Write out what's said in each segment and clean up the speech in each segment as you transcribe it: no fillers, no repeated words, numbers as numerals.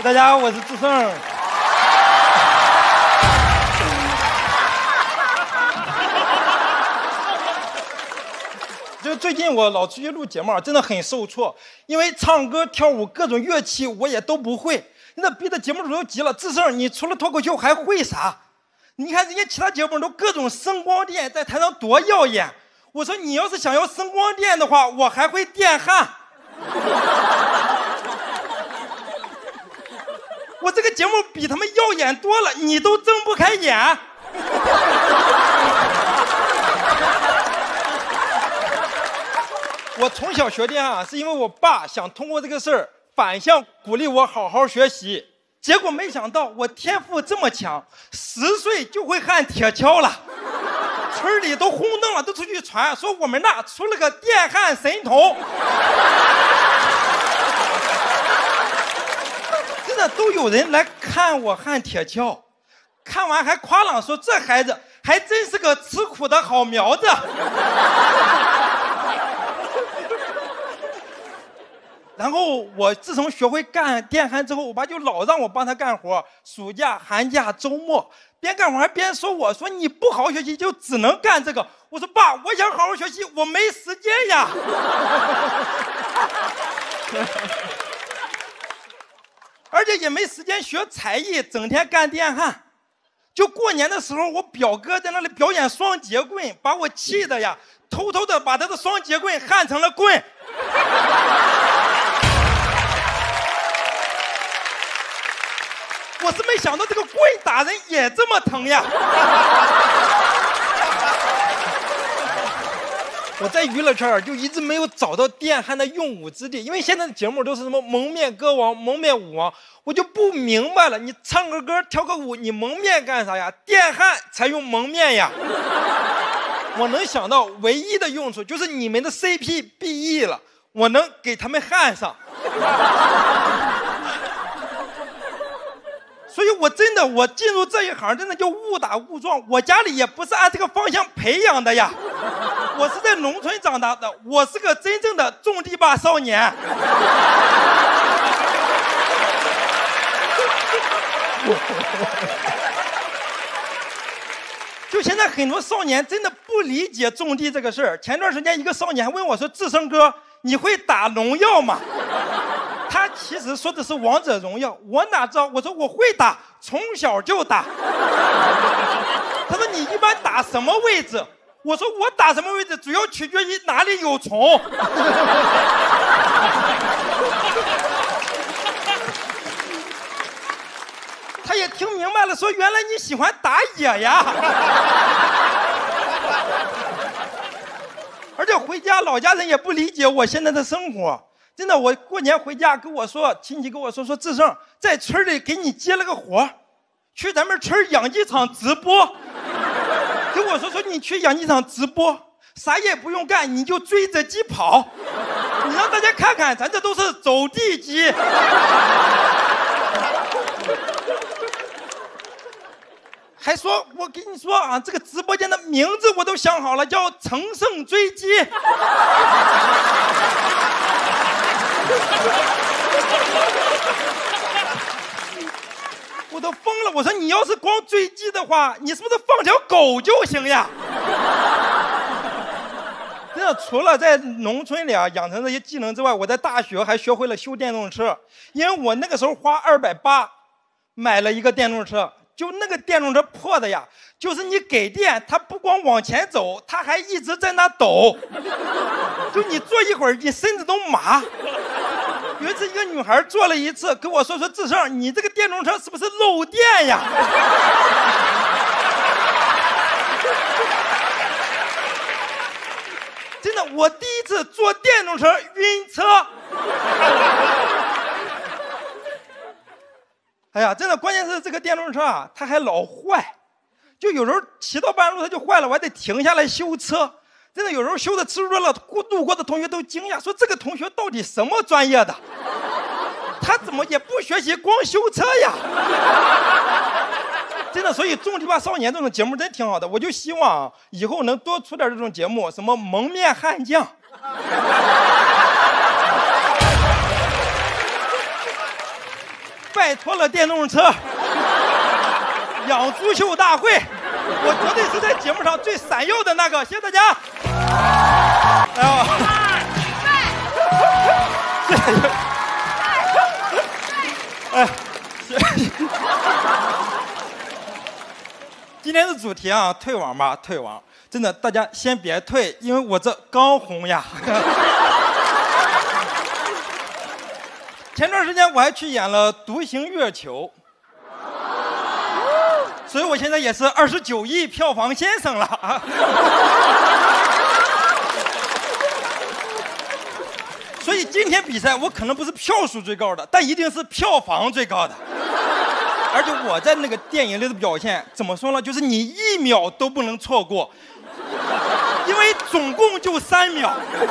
大家好，我是志胜。就最近我老出去录节目，真的很受挫，因为唱歌、跳舞各种乐器我也都不会。那逼的节目组都急了，志胜，你除了脱口秀还会啥？你看人家其他节目都各种声光电，在台上多耀眼。我说你要是想要声光电的话，我还会电焊。我这个节目比他们耀眼多了，你都睁不开眼。我从小学电焊，是因为我爸想通过这个事儿反向鼓励我好好学习，结果没想到我天赋这么强，10岁就会焊铁锹了。村里都轰动了，都出去传说我们那出了个电焊神童。真的都有人来看我焊铁锹，看完还夸朗说这孩子还真是个吃苦的好苗子。然后我自从学会干电焊之后，我爸就老让我帮他干活，暑假、寒假、周末，边干活还边说我说你不好好学习就只能干这个。我说爸，我想好好学习，我没时间呀。而且也没时间学才艺，整天干电焊。就过年的时候，我表哥在那里表演双节棍，把我气的呀，偷偷的把他的双节棍焊成了棍。我是没想到这个棍打人也这么疼呀。我在娱乐圈就一直没有找到电焊的用武之地，因为现在的节目都是什么蒙面歌王、蒙面舞王，我就不明白了，你唱个歌、跳个舞，你蒙面干啥呀？电焊才用蒙面呀。我能想到唯一的用处就是你们的 CP 毕业了，我能给他们焊上。所以我进入这一行真的就误打误撞，我家里也不是按这个方向培养的呀。我是在农村长大的，我是个真正的种地吧少年。就现在很多少年真的不理解种地这个事儿。前段时间一个少年还问我说：“志胜哥，你会打农药吗？”他其实说的是王者荣耀，我哪知道？我说我会打，从小就打。他说你一般打什么位置？我说我打什么位置主要取决于哪里有虫。他也听明白了，说原来你喜欢打野呀。而且回家老家人也不理解我现在的生活。真的，我过年回家跟我说，亲戚跟我说志胜在村里给你接了个活，去咱们村养鸡场直播。跟我说你去养鸡场直播，啥也不用干，你就追着鸡跑，你让大家看看，咱这都是走地鸡。还说我跟你说啊，这个直播间的名字我都想好了，叫乘胜追击。我都疯了！我说你要是光追鸡的话，你是不是放条狗就行呀？真的，除了在农村里养成这些技能之外，我在大学还学会了修电动车。因为我那个时候花280买了一个电动车，就那个电动车破的呀，就是你给电，它不光往前走，它还一直在那抖，就你坐一会儿，你身子都麻。有一次，一个女孩坐了一次，跟我说志胜，你这个电动车是不是漏电呀？真的，我第一次坐电动车晕车。哎呀，真的，关键是这个电动车啊，它还老坏，就有时候骑到半路它就坏了，我还得停下来修车。真的，有时候修的吃多了，路过的同学都惊讶，说这个同学到底什么专业的？他怎么也不学习，光修车呀？真的，所以《种地吧少年》这种节目真挺好的，我就希望以后能多出点这种节目，什么蒙面悍将。 拜托了电动车，养猪秀大会，我绝对是在节目上最闪耀的那个，谢谢大家。哎呦，哎，今天的主题啊，退网吧，退网。真的，大家先别退，因为我这刚红呀。前段时间我还去演了《独行月球》，所以我现在也是29亿票房先生了。所以今天比赛我可能不是票数最高的，但一定是票房最高的。而且我在那个电影里的表现，怎么说呢？就是你1秒都不能错过，因为总共就3秒。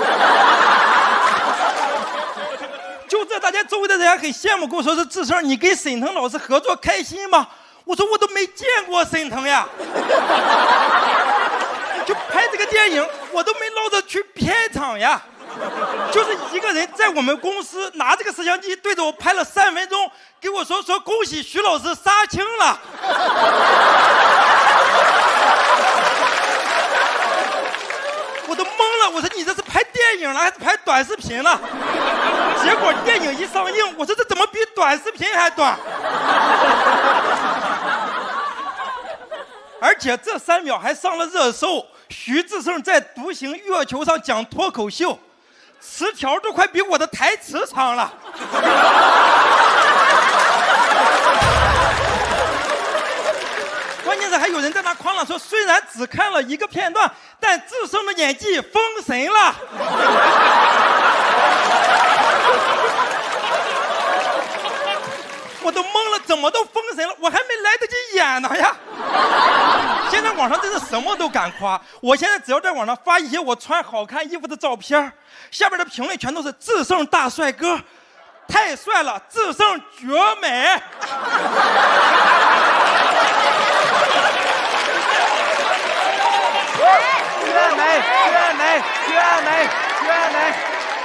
就这，大家周围的人还很羡慕，跟我说是志胜，你跟沈腾老师合作开心吗？我说我都没见过沈腾呀，就拍这个电影，我都没捞着去片场呀。就是一个人在我们公司拿这个摄像机对着我拍了3分钟，给我说恭喜徐老师杀青了。我都懵了，我说你这是拍电影了还是拍短视频了？结果电影一上映，我说这怎么比短视频还短？而且这3秒还上了热搜，徐志胜在独行月球上讲脱口秀，词条都快比我的台词长了。关键是还有人在那夸了，说虽然只看了1个片段，但志胜的演技封神了。我都懵了，怎么都封神了？我还没来得及演呢呀！现在网上真是什么都敢夸。我现在只要在网上发一些我穿好看衣服的照片，下边的评论全都是志胜大帅哥，太帅了，志胜绝美。绝美，绝美，绝美，绝美。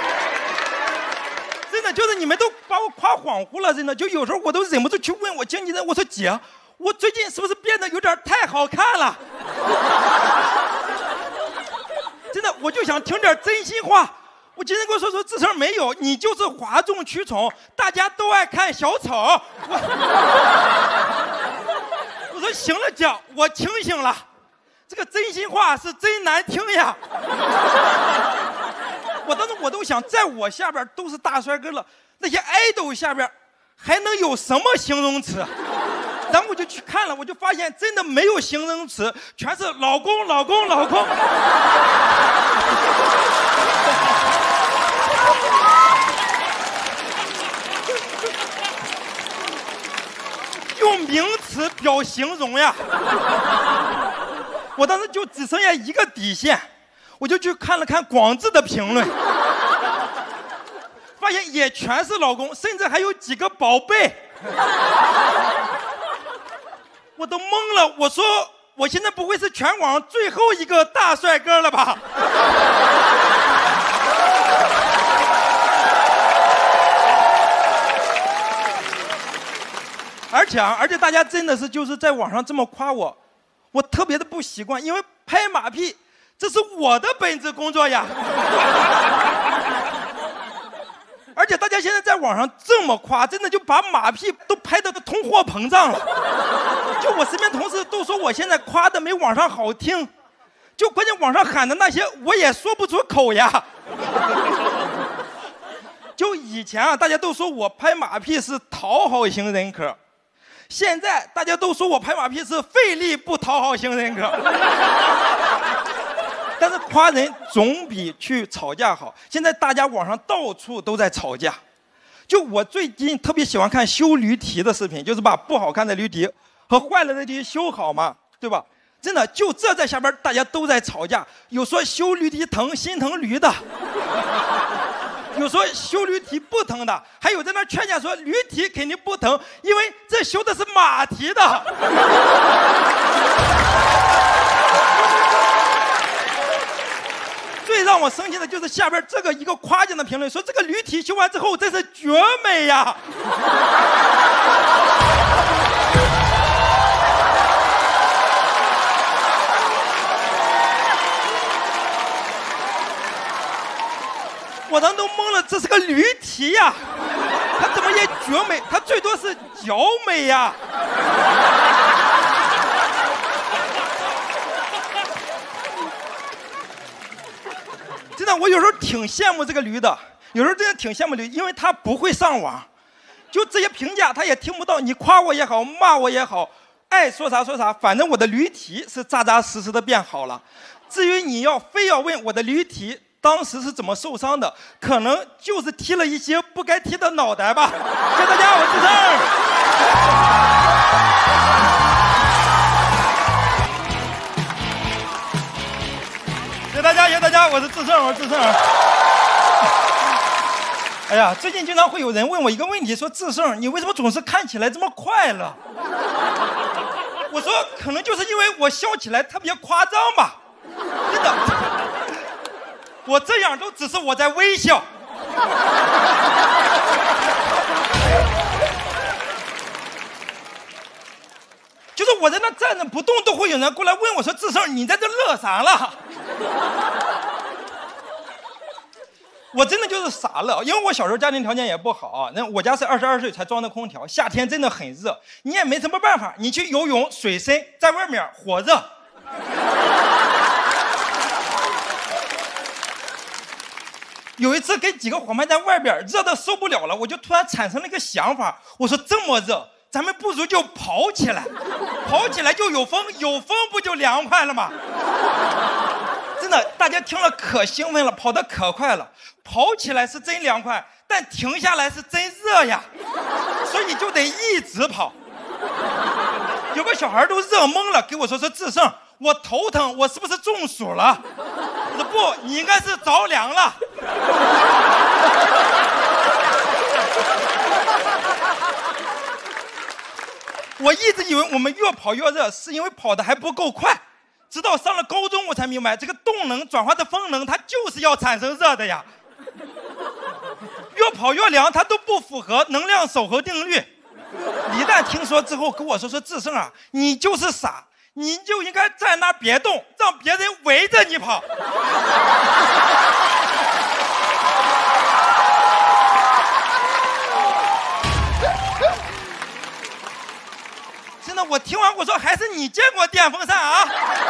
真的就是你们都把我夸恍惚了，真的就有时候我都忍不住去问我经纪人，我说姐，我最近是不是变得有点太好看了？真的，我就想听点真心话。我经纪人跟我说志胜没有，你就是哗众取宠，大家都爱看小丑。我说行了姐，我清醒了。这个真心话是真难听呀。我当时我都想，在我下边都是大帅哥了，那些爱豆下边还能有什么形容词？然后我就去看了，我就发现真的没有形容词，全是老公老公老公。用名词表形容呀。我当时就只剩下一个底线，我就去看了看广智的评论，发现也全是老公，甚至还有几个宝贝。我都懵了，我说我现在不会是全网最后一个大帅哥了吧？而且大家真的是就是在网上这么夸我，我特别的不习惯，因为拍马屁这是我的本职工作呀。而且大家现在在网上这么夸，真的就把马屁都拍得通货膨胀了。就我身边同事都说我现在夸的没网上好听，就关键网上喊的那些我也说不出口呀。就以前啊，大家都说我拍马屁是讨好型人格，现在大家都说我拍马屁是费力不讨好型人格。但是夸人总比去吵架好。现在大家网上到处都在吵架，就我最近特别喜欢看修驴蹄的视频，就是把不好看的驴蹄和坏了的驴修好嘛，对吧？真的，就这在下边大家都在吵架，有说修驴蹄疼心疼驴的，有说修驴蹄不疼的，还有在那劝架说驴蹄肯定不疼，因为这修的是马蹄的。最让我生气的就是下边这个一个夸奖的评论，说这个驴蹄修完之后真是绝美呀。 我当时都懵了，这是个驴蹄呀，它怎么也绝美？它最多是脚美呀。真的，我有时候挺羡慕这个驴的，有时候真的挺羡慕驴，因为它不会上网，就这些评价它也听不到，你夸我也好，骂我也好，爱说啥说啥，反正我的驴蹄是扎扎实实的变好了。至于你非要问我的驴蹄当时是怎么受伤的，可能就是踢了一些不该踢的脑袋吧。谢谢大家，我是志胜。谢谢大家，谢谢大家，我是志胜，我是志胜。哎呀，最近经常会有人问我一个问题，说志胜，你为什么总是看起来这么快乐？我说可能就是因为我笑起来特别夸张吧。真的，我这样都只是我在微笑。就是我在那站着不动，都会有人过来问我说：“志胜，你在这乐啥了？”我真的就是傻乐，因为我小时候家庭条件也不好，那我家是22岁才装的空调，夏天真的很热，你也没什么办法，你去游泳，水深，在外面火热。有一次跟几个伙伴在外边热的受不了了，我就突然产生了一个想法，我说这么热，咱们不如就跑起来，跑起来就有风，有风不就凉快了吗？真的，大家听了可兴奋了，跑得可快了。跑起来是真凉快，但停下来是真热呀，所以就得一直跑。有个小孩都热懵了，给我说志胜，我头疼，我是不是中暑了？我说不，你应该是着凉了。我一直以为我们越跑越热，是因为跑得还不够快。直到上了高中，我才明白，这个动能转化的风能，它就是要产生热的呀。越跑越凉，它都不符合能量守恒定律。李诞听说之后跟我说志胜啊，你就是傻，你就应该在那别动，让别人围着你跑。真的，我听完我说还是你见过电风扇啊。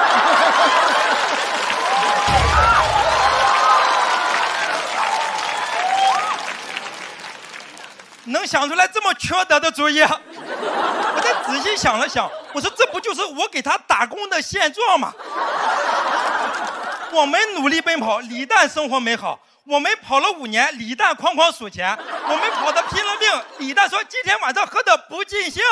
能想出来这么缺德的主意，我再仔细想了想，我说这不就是我给他打工的现状吗？我们努力奔跑，李诞生活美好；我们跑了5年，李诞哐哐数钱；我们跑得拼了命，李诞说今天晚上喝得不尽兴。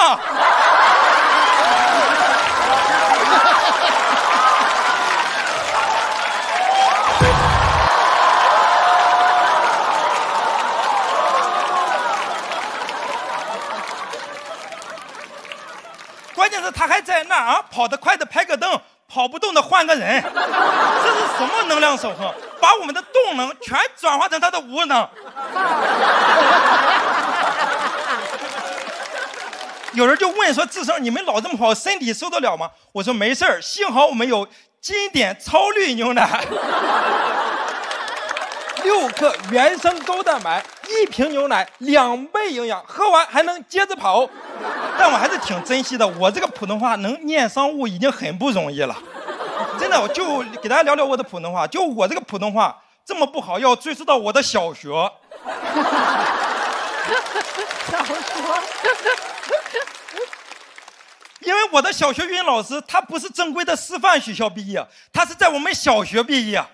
关键是他还在那儿啊，跑得快的拍个灯，跑不动的换个人，这是什么能量守恒？把我们的动能全转化成他的无能。有人就问说：“志胜，你们老这么跑，身体受得了吗？”我说：“没事儿，幸好我们有经典超绿牛奶，6克原生高蛋白，1瓶牛奶2倍营养，喝完还能接着跑。”但我还是挺珍惜的，我这个普通话能念商务已经很不容易了。真的，我就给大家聊聊我的普通话。就我这个普通话这么不好，要追溯到我的小学。 小学。 因为我的小学语文老师他不是正规的师范学校毕业，他是在我们小学毕业，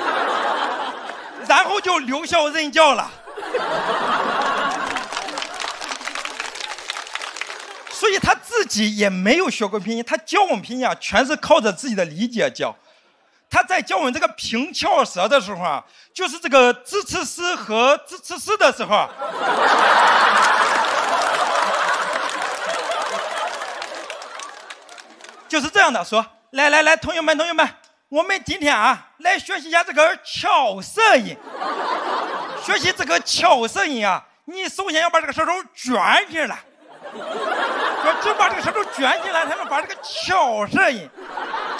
然后就留校任教了。所以他自己也没有学过拼音，他教我们拼音啊，全是靠着自己的理解教。他在教我们这个平翘舌的时候啊，就是这个支持诗和支持诗的时候，就是这样的说，来，同学们，我们今天啊来学习一下这个翘舌音。学习这个翘舌音啊，你首先要把这个舌头卷进来。就把这个舌头卷进来，才能把这个翘舌音。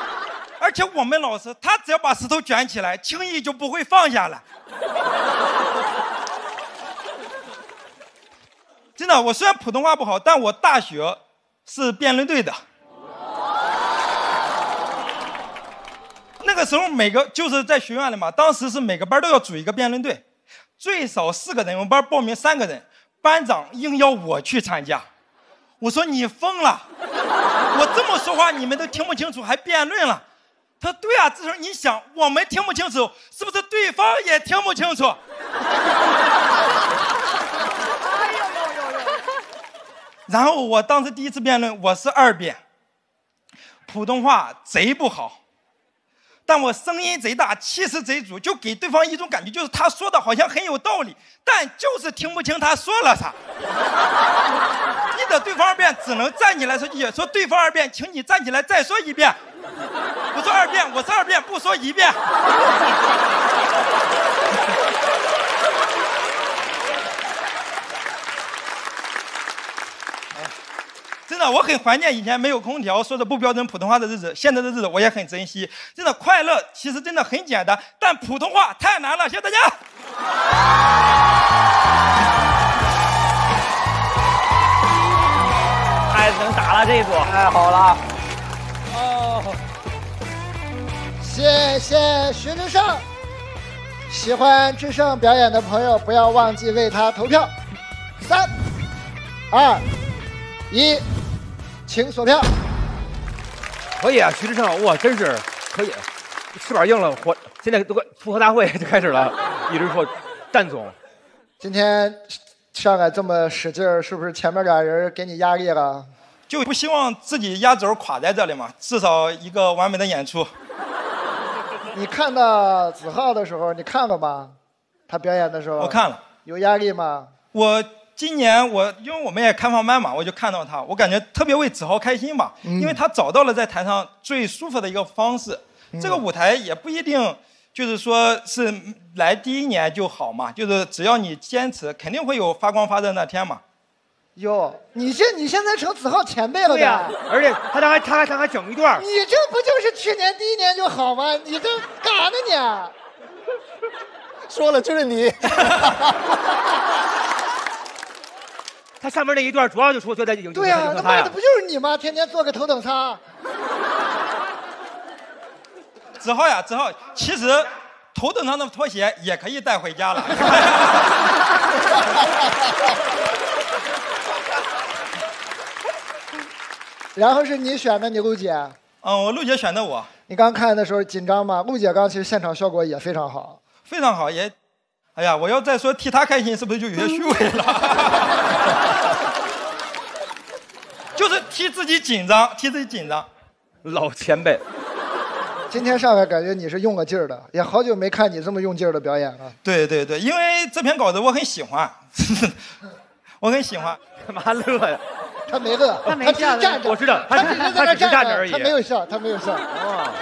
而且我们老师他只要把舌头卷起来，轻易就不会放下来。 真的，我虽然普通话不好，但我大学是辩论队的。那个时候就是在学院里嘛，当时是每个班都要组一个辩论队，最少4个人，我们班报名3个人，班长硬要我去参加。我说你疯了，我这么说话你们都听不清楚，还辩论了？他说对啊，这时候你想，我们听不清楚，是不是对方也听不清楚？然后我当时第一次辩论，我是2辩，普通话贼不好，但我声音贼大，气势贼足，就给对方一种感觉，就是他说的好像很有道理，但就是听不清他说了啥。你的对方2辩只能站起来说一句，说对方2辩，请你站起来再说1遍。我说2遍，我是2遍，不说1遍。真的，我很怀念以前没有空调、说着不标准普通话的日子。现在的日子我也很珍惜。真的，快乐其实真的很简单，但普通话太难了。谢谢大家。 孩子能打了这一波，太好了。哦， 谢谢徐志胜。喜欢志胜表演的朋友，不要忘记为他投票。3、2、1，请锁票。 可以啊，徐志胜，哇，真是可以，翅膀硬了，现在都快复活大会就开始了，一直说蛋总。 今天上来这么使劲儿，是不是前面俩人给你压力了？ 就不希望自己压轴垮在这里嘛，至少一个完美的演出。 你看到子浩的时候，你看了吗？他表演的时候， 我看了。 有压力吗？ 我今年因为我们也开放麦嘛，我就看到他，我感觉特别为子豪开心吧，因为他找到了在台上最舒服的一个方式。这个舞台也不一定就是说是来第1年就好嘛，就是只要你坚持，肯定会有发光发热那天嘛。 哟，你现在成子浩前辈了对呀，而且他还整一段。 你这不就是去年第1年就好吗？你这干啥呢你？说了就是你。 他上面那一段主要就说在影对呀，那卖的不就是你吗？天天做个头等舱。 子浩呀，子浩，其实头等舱的拖鞋也可以带回家了。 然后是你选的，你陆姐。 我陆姐选的我。 你刚看的时候紧张吗？陆姐刚其实现场效果也非常好。 非常好，也，哎呀，我要再说替她开心，是不是就有些虚伪了？就是替自己紧张，替自己紧张。 老前辈。 今天上来感觉你是用了劲儿的，也好久没看你这么用劲儿的表演了。 对对对，因为这篇稿子我很喜欢，我很喜欢。 干嘛乐呀？ 他没乐， 他没只是站着。 我知道， 他只是在那站着而已。 他没有笑，他没有笑。 哦。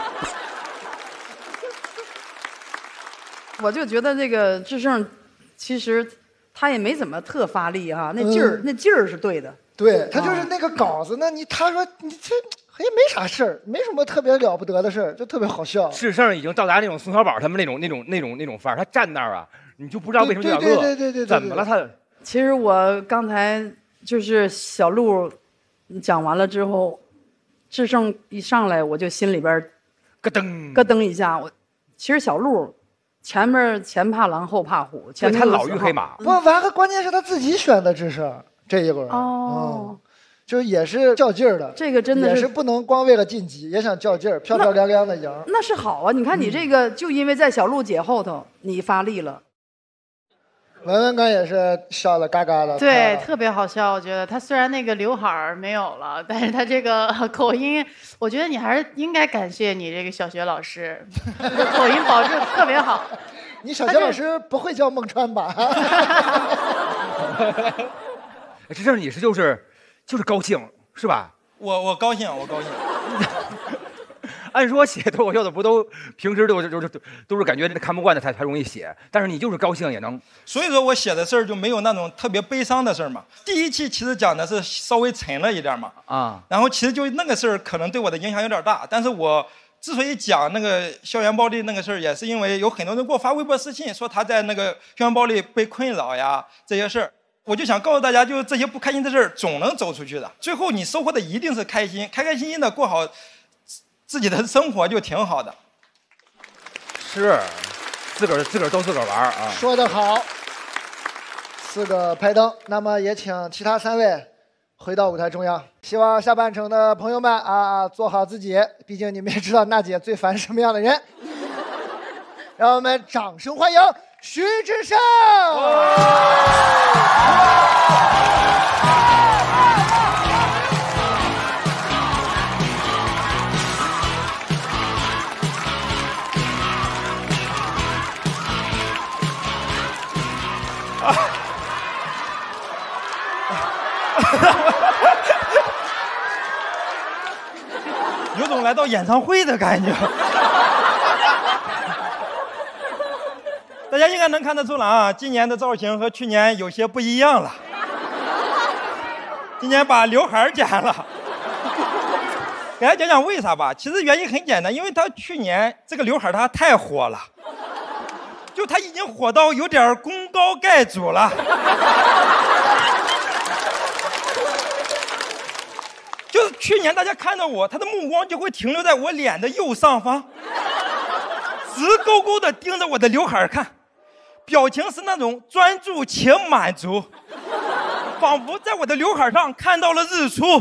我就觉得这个志胜，其实他也没怎么特发力哈，那劲儿、那劲儿是对的。 对他就是那个稿子呢，他说你这也没啥事儿，没什么特别了不得的事儿，就特别好笑。 志胜已经到达那种宋小宝他们那种范儿，他站那儿啊，你就不知道为什么就要乐。 对， 怎么了他？ 其实我刚才就是小鹿讲完了之后，志胜一上来我就心里边咯噔咯噔一下。其实小鹿前怕狼后怕虎，前他老遇黑马。 不完了，关键是他自己选的志胜这一轮。 哦。 就也是较劲儿的， 这个真的也是不能光为了晋级，也想较劲儿，漂漂亮亮的赢。 那是好啊！你看你这个，就因为在小鹿姐后头，你发力了。 文文刚也是笑得嘎嘎的， 对，特别好笑。我觉得他虽然那个刘海儿没有了，但是他这个口音，我觉得你还是应该感谢你这个小学老师，口音保证特别好。 你小学老师不会叫孟川吧？ 这事你是就是高兴是吧？ 我高兴，我高兴。 按说写脱口秀的不都平时都是感觉看不惯的才容易写，但是你就是高兴也能。 所以说我写的事儿就没有那种特别悲伤的事儿嘛。第1期其实讲的是稍微沉了一点嘛，然后其实就那个事儿可能对我的影响有点大，但是我之所以讲那个校园暴力那个事儿，也是因为有很多人给我发微博私信说他在那个校园暴力被困扰呀这些事儿。 我就想告诉大家，就是这些不开心的事儿总能走出去的，最后你收获的一定是开心，开开心心的过好自己的生活就挺好的。 是，自个儿逗自个儿玩啊。 说得好，4个拍灯。那么也请其他3位回到舞台中央。希望下半程的朋友们啊，做好自己，毕竟你们也知道娜姐最烦什么样的人。让我们掌声欢迎徐志胜。 有种来到演唱会的感觉。大家应该能看得出来啊，今年的造型和去年有些不一样了。今年把刘海剪了。给大家讲讲为啥吧，其实原因很简单，因为他去年这个刘海他太火了，就他已经火到有点功高盖主了。就是去年大家看到我，他的目光就会停留在我脸的右上方，直勾勾的盯着我的刘海看，表情是那种专注且满足，仿佛在我的刘海上看到了日出。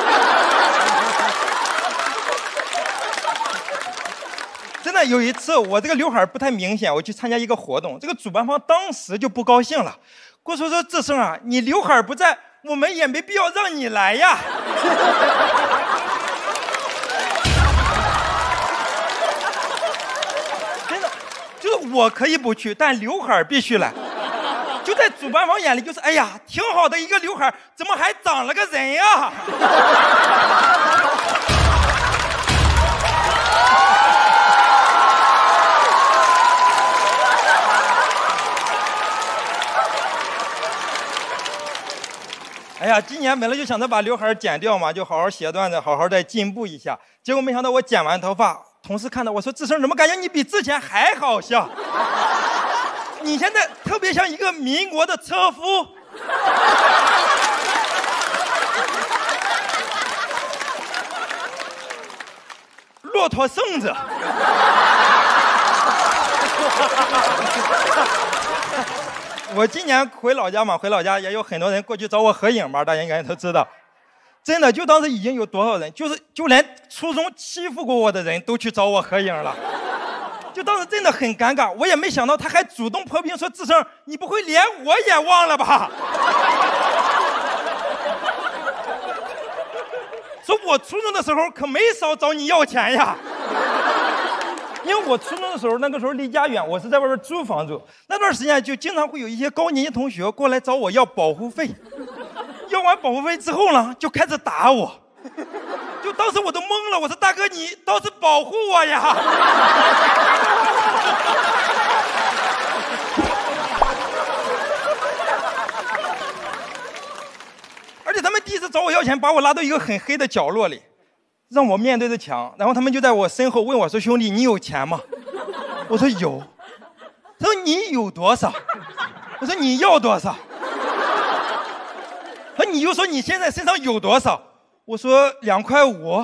真的有一次我这个刘海不太明显，我去参加一个活动，这个主办方当时就不高兴了，跟我说志胜啊，你刘海不在，我们也没必要让你来呀。真的，就是我可以不去，但刘海必须来。就在主办方眼里，就是哎呀，挺好的一个刘海，怎么还长了个人呀？哎呀，今年本来就想着把刘海剪掉嘛，就好好写段子，好好再进步一下。结果没想到我剪完头发，同事看到我说：“志胜，怎么感觉你比之前还好笑？你现在特别像一个民国的车夫。”骆驼圣子。我今年回老家嘛，回老家也有很多人过去找我合影嘛，大家应该都知道。真的，就当时已经有多少人，就连初中欺负过我的人都去找我合影了。就当时真的很尴尬，我也没想到他还主动破冰说：“志胜，你不会连我也忘了吧？”说我初中的时候可没少找你要钱呀。因为我初中的时候，那个时候离家远，我是在外边租房住。那段时间就经常会有一些高年级同学过来找我要保护费，要完保护费之后呢，就开始打我。就当时我都懵了，我说：“大哥，你倒是保护我呀！”而且他们第一次找我要钱，把我拉到一个很黑的角落里。让我面对着墙，然后他们就在我身后问我说：“兄弟，你有钱吗？”我说有。他说：“你有多少？”我说：“你要多少？”他说：“你就说你现在身上有多少？”我说：“2.5块。”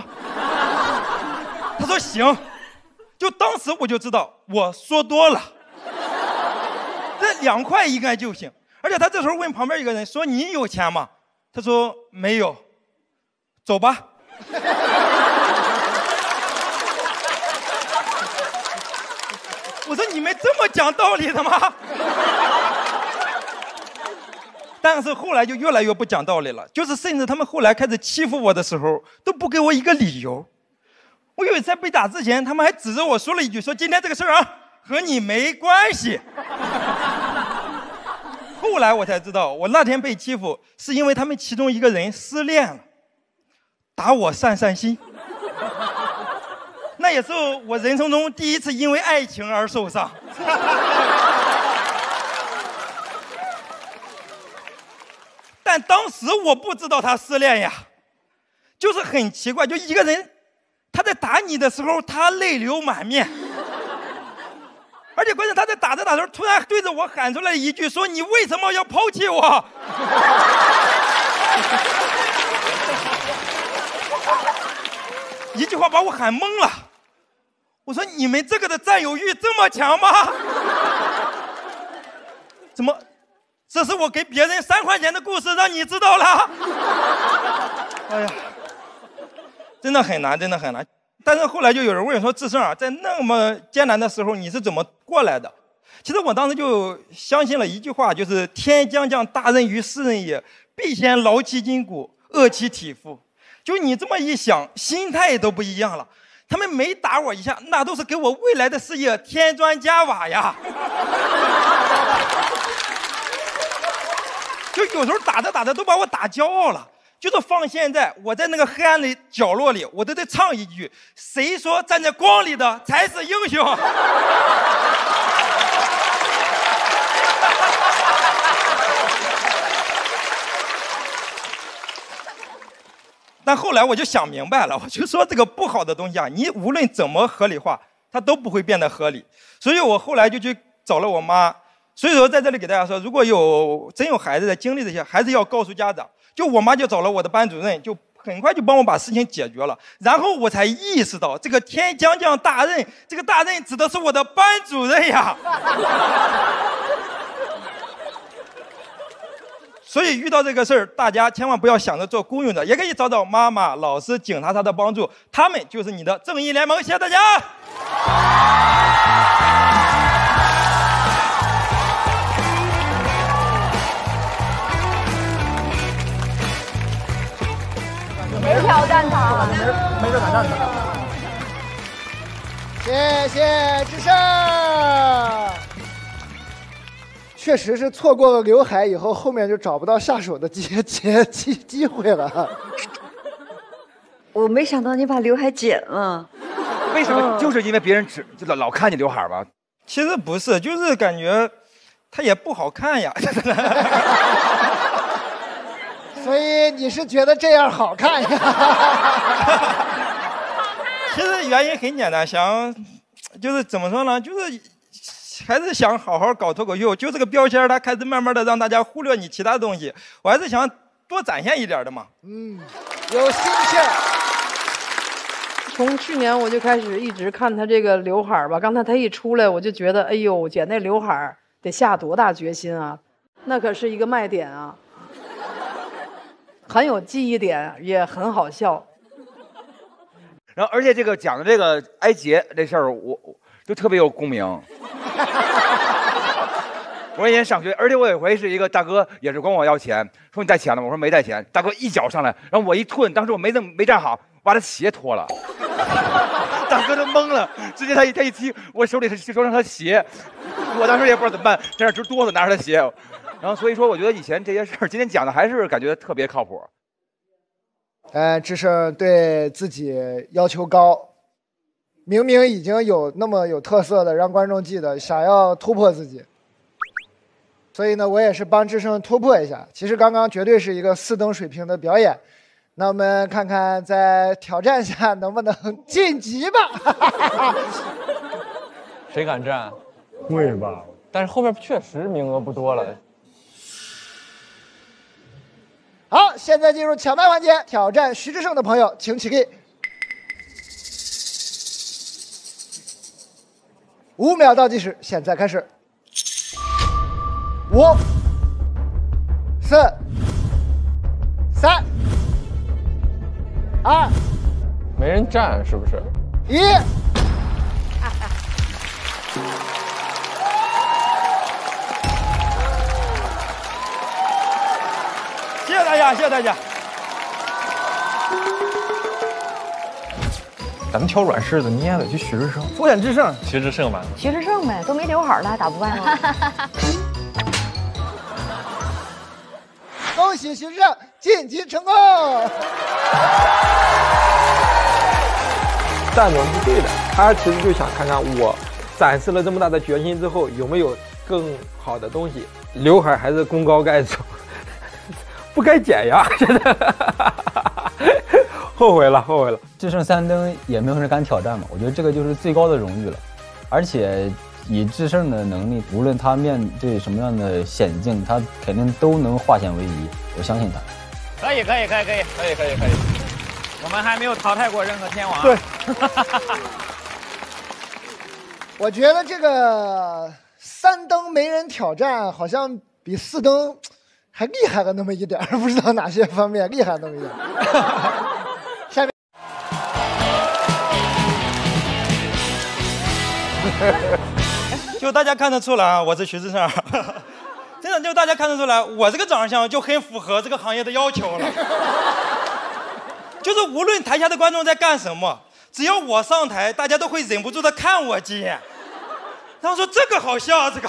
他说：“行。”就当时我就知道我说多了，这2块应该就行。而且他这时候问旁边一个人说：“你有钱吗？”他说：“没有。”走吧。我说：“你们这么讲道理的吗？”但是后来就越来越不讲道理了，就是甚至他们后来开始欺负我的时候，都不给我一个理由。我有一次在被打之前，他们还指着我说了一句：“说今天这个事儿啊，和你没关系。”后来我才知道，我那天被欺负是因为他们其中一个人失恋了，打我散散心。那也是我人生中第一次因为爱情而受伤。但当时我不知道他失恋呀，就是很奇怪，就一个人他在打你的时候，他泪流满面， 而且关键他在打着打着，突然对着我喊出来一句，说你为什么要抛弃我？一句话把我喊懵了。我说你们这个的占有欲这么强吗？怎么？这是我给别人3块钱的故事，让你知道了？哎呀，真的很难，真的很难。但是后来就有人问说，志胜啊，在那么艰难的时候，你是怎么过来的？其实我当时就相信了一句话，就是天将降大任于斯人也，必先劳其筋骨，饿其体肤。就你这么一想，心态都不一样了。他们每打我一下，那都是给我未来的事业添砖加瓦呀。就有时候打着打着都把我打骄傲了。就是放现在，我在那个黑暗的角落里，我都得唱一句：谁说站在光里的才是英雄？但后来我就想明白了，我就说这个不好的东西啊，你无论怎么合理化，它都不会变得合理。所以我后来就去找了我妈。所以说在这里给大家说，如果真有孩子在经历这些，还是要告诉家长。就我妈就找了我的班主任，就很快就帮我把事情解决了。然后我才意识到，这个天将降大任，这个大任指的是我的班主任呀。所以遇到这个事儿，大家千万不要想着做孤勇的，也可以找找妈妈、老师、警察的帮助，他们就是你的正义联盟。谢谢大家。 没挑战他， 没挑战他。谢谢志胜。确实是错过了刘海以后，后面就找不到下手的机会了。 我没想到你把刘海剪了。 为什么？就是因为别人就老看你刘海吗？ 其实不是，就是感觉它也不好看呀。 所以你是觉得这样好看呀？ 其实原因很简单，就是怎么说呢，就是还是想好好搞脱口秀。就这个标签，它开始慢慢的让大家忽略你其他东西。我还是想多展现一点的嘛。 有心气儿。 从去年我就开始一直看他这个刘海吧。刚才他一出来，我就觉得，哎呦，剪那刘海得下多大决心啊！那可是一个卖点啊。很有记忆点，也很好笑。 然后，而且这个讲的这个挨劫这事儿，我就特别有共鸣。我以前上学，而且我有一回是一个大哥，也是管我要钱，说你带钱了吗？我说没带钱。大哥一脚上来，然后我一吞，当时我没站好，把他鞋脱了。大哥都懵了，直接他一踢，我手里是手上他鞋，我当时也不知道怎么办，在那直哆嗦拿着他鞋。然后所以说，我觉得以前这些事儿，今天讲的还是感觉特别靠谱。 志胜对自己要求高，明明已经有那么有特色的，让观众记得，想要突破自己。所以呢，我也是帮志胜突破一下。其实刚刚绝对是一个4等水平的表演。那我们看看在挑战下能不能晋级吧。 谁敢站？会吧？但是后面确实名额不多了。 好，现在进入抢麦环节，挑战徐志胜的朋友请起立。5秒倒计时，现在开始。5、4、3、2， 没人站是不是 ？1。 谢谢大家，谢谢大家。 咱们挑软柿子捏的，就徐志胜， 出选志胜， 徐志胜完了。 徐志胜呗，都没刘海了，还打不败吗？ 恭喜徐志胜晋级成功。 战总是对的，他其实就想看看我展示了这么大的决心之后有没有更好的东西。刘海还是功高盖主，不该剪呀！现在后悔了， 志胜3登也没有人敢挑战嘛，我觉得这个就是最高的荣誉了。而且以制胜的能力，无论他面对什么样的险境，他肯定都能化险为夷。我相信他。 可以。我们还没有淘汰过任何天王。 对。我觉得这个3灯没人挑战，好像比4灯还厉害了那么一点儿，不知道哪些方面厉害那么一点儿。下面。 就大家看得出来啊，我是徐志胜，真的就大家看得出来，我这个长相就很符合这个行业的要求了。就是无论台下的观众在干什么，只要我上台，大家都会忍不住的看我几眼，然后说这个好笑，这个。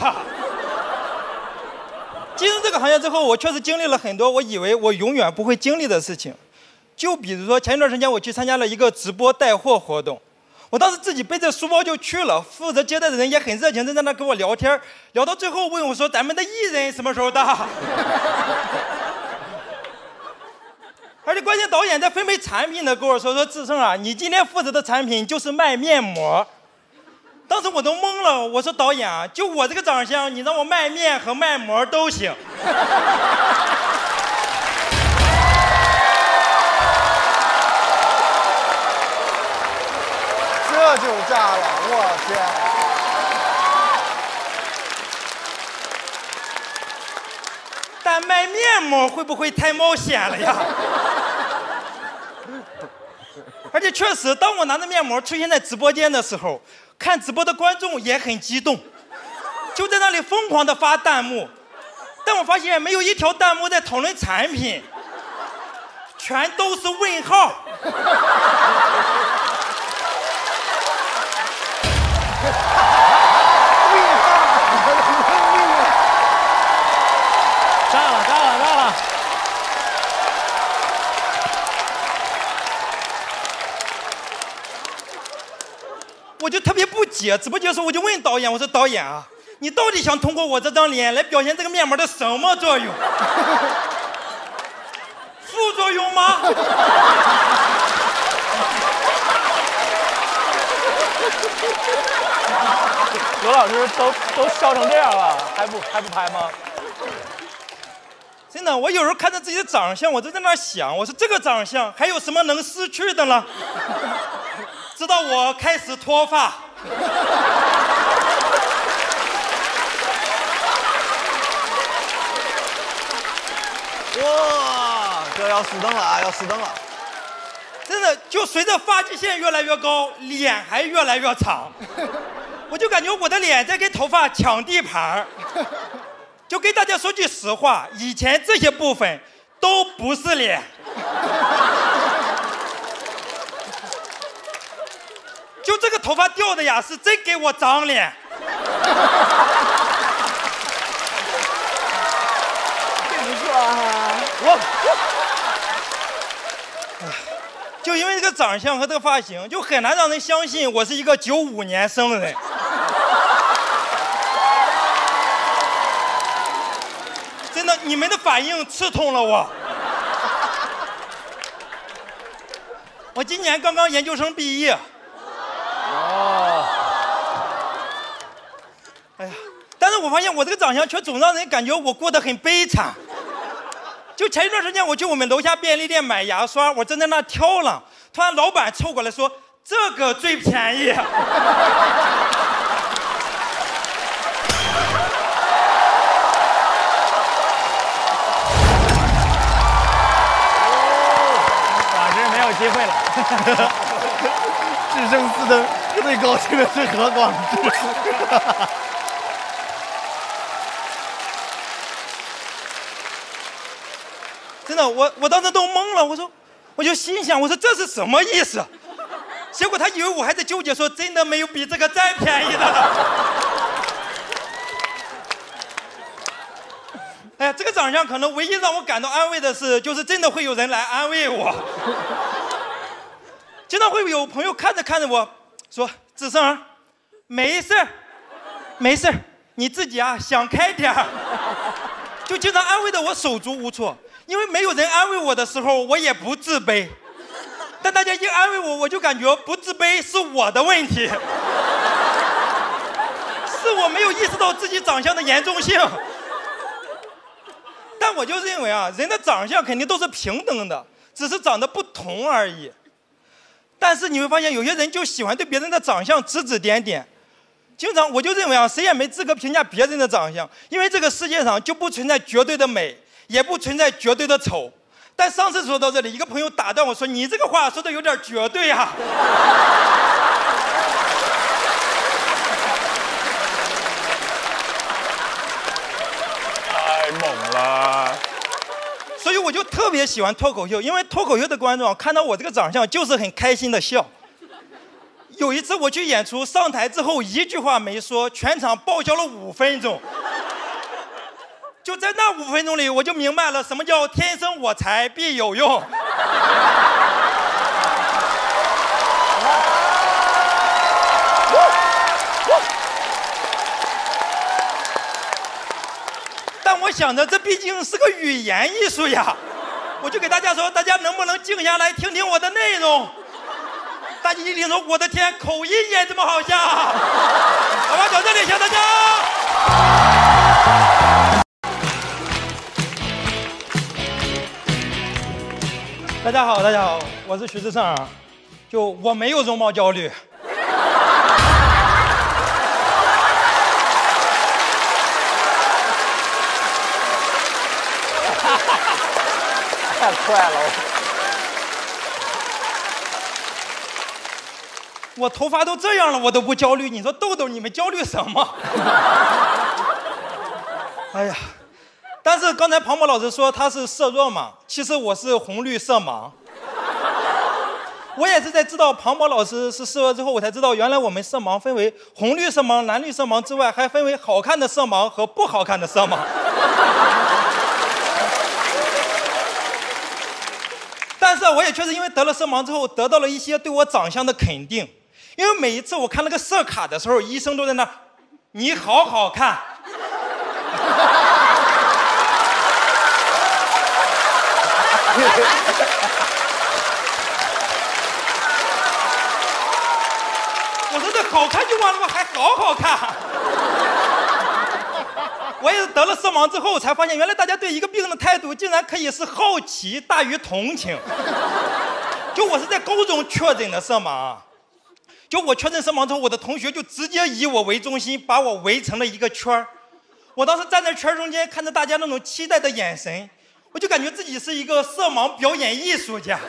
进入这个行业之后，我确实经历了很多我以为我永远不会经历的事情，就比如说前一段时间我去参加了一个直播带货活动。我当时自己背着书包就去了，负责接待的人也很热情，在那跟我聊天，聊到最后问我说：“咱们的艺人什么时候到？”而且关键导演在分配产品的跟我说：“志胜啊，你今天负责的产品就是卖面膜。”当时我都懵了，我说：“导演啊，就我这个长相，你让我卖面和卖膜都行。” 这就炸了！我天！ 但卖面膜会不会太冒险了呀？而且确实，当我拿着面膜出现在直播间的时候，看直播的观众也很激动，就在那里疯狂的发弹幕。但我发现没有一条弹幕在讨论产品，全都是问号。 炸了！ 我就特别不解，直播结束我就问导演，我说导演啊，你到底想通过我这张脸来表现这个面膜的什么作用？副作用吗？ 罗老师都笑成这样了，还不拍吗？ 真的，我有时候看着自己的长相，我就在那想，我说这个长相还有什么能失去的呢？直到我开始脱发。 哇，这要熄灯了啊！要熄灯了。 真的，就随着发际线越来越高，脸还越来越长，我就感觉我的脸在跟头发抢地盘。就跟大家说句实话，以前这些部分都不是脸。就这个头发掉的呀，是真给我长脸。 不错啊。 就因为这个长相和这个发型，就很难让人相信我是一个95年生的人。真的，你们的反应刺痛了我。我今年刚刚研究生毕业。哎呀，但是我发现我这个长相却总让人感觉我过得很悲惨。就前一段时间我去我们楼下便利店买牙刷，我正在那挑呢，突然老板凑过来说：“这个最便宜。” 机会了， 智胜4灯最高兴的是何广智。 真的，我当时都懵了，我就心想，我说这是什么意思？结果他以为我还在纠结，说真的没有比这个再便宜的了。哎呀，这个长相可能唯一让我感到安慰的是，就是真的会有人来安慰我。经常会有朋友看着我说：“志胜，没事没事，你自己啊想开点儿。”就经常安慰的我手足无措，因为没有人安慰我的时候，我也不自卑。但大家一安慰我，我就感觉不自卑是我的问题。是是我没有意识到自己长相的严重性。但我就认为啊，人的长相肯定都是平等的，只是长得不同而已。但是你会发现，有些人就喜欢对别人的长相指指点点。经常我就认为啊，谁也没资格评价别人的长相，因为这个世界上就不存在绝对的美，也不存在绝对的丑。但上次说到这里，一个朋友打断我说：“你这个话说的有点绝对啊。” 太猛了。 所以我就特别喜欢脱口秀，因为脱口秀的观众看到我这个长相就是很开心的笑。有一次我去演出，上台之后一句话没说，全场爆笑了5分钟。就在那5分钟里，我就明白了什么叫天生我材必有用。但我想着这毕竟是个语言艺术呀，我就给大家说，大家能不能静下来听听我的内容？大家一听说，我的天，口音也这么好笑！好吧，到这里，谢谢大家。大家好，大家好，我是徐志胜。就我没有容貌焦虑。 太快了！ 我头发都这样了，我都不焦虑。你说豆豆，你们焦虑什么？哎呀，但是刚才庞博老师说他是色弱嘛，其实我是红绿色盲。我也是在知道庞博老师是色弱之后，我才知道原来我们色盲分为红绿色盲、蓝绿色盲之外，还分为好看的色盲和不好看的色盲。但是我也确实因为得了色盲之后，得到了一些对我长相的肯定。因为每一次我看那个色卡的时候，医生都在那，你好好看。我说这好看就完了吗？还好好看。我也是得了色盲之后才发现，原来大家对一个病的态度竟然可以是好奇大于同情。就我是在高中确诊的色盲，就我确诊色盲之后，我的同学就直接以我为中心，把我围成了一个圈儿。我当时站在圈中间，看着大家那种期待的眼神，我就感觉自己是一个色盲表演艺术家。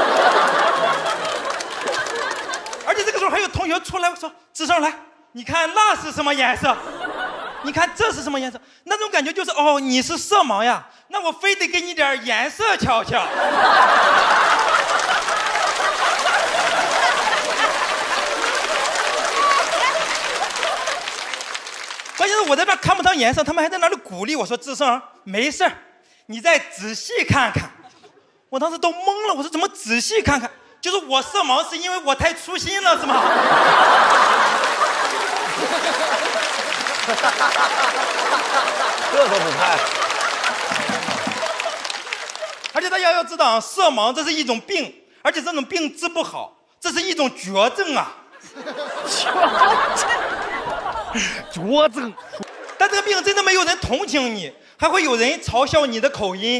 而且这个时候还有同学出来说：“志胜来，你看那是什么颜色？你看这是什么颜色？”那种感觉就是哦，你是色盲呀，那我非得给你点颜色瞧瞧。关键是我在那看不上颜色，他们还在那里鼓励我说：“志胜，没事儿，你再仔细看看。”我当时都懵了，我说怎么仔细看看？就是我色盲是因为我太粗心了，是吗？ 这都不看。 而且大家要知道，色盲这是一种病，而且这种病治不好，这是一种绝症啊！ 绝症。 但这个病真的没有人同情你，还会有人嘲笑你的口音。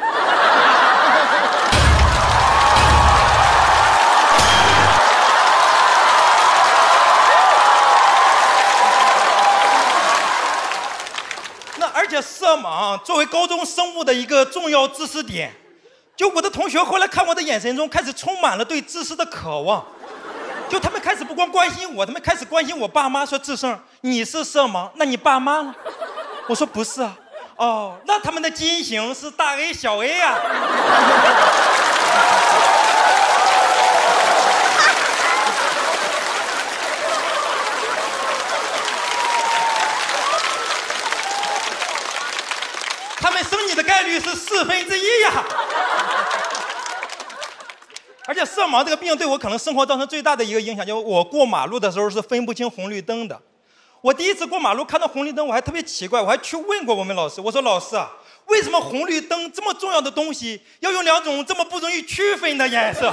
而且色盲作为高中生物的一个重要知识点，就我的同学后来看我的眼神中开始充满了对知识的渴望，就他们开始不光关心我，他们开始关心我爸妈，说志胜你是色盲，那你爸妈呢？我说不是啊。哦，那他们的基因型是大 A 小 A 啊。他们生你的概率是1/4呀！而且色盲这个病对我可能生活造成最大的一个影响，就是我过马路的时候是分不清红绿灯的。我第一次过马路看到红绿灯，我还特别奇怪，我还去问过我们老师，我说老师啊，为什么红绿灯这么重要的东西要用2种这么不容易区分的颜色？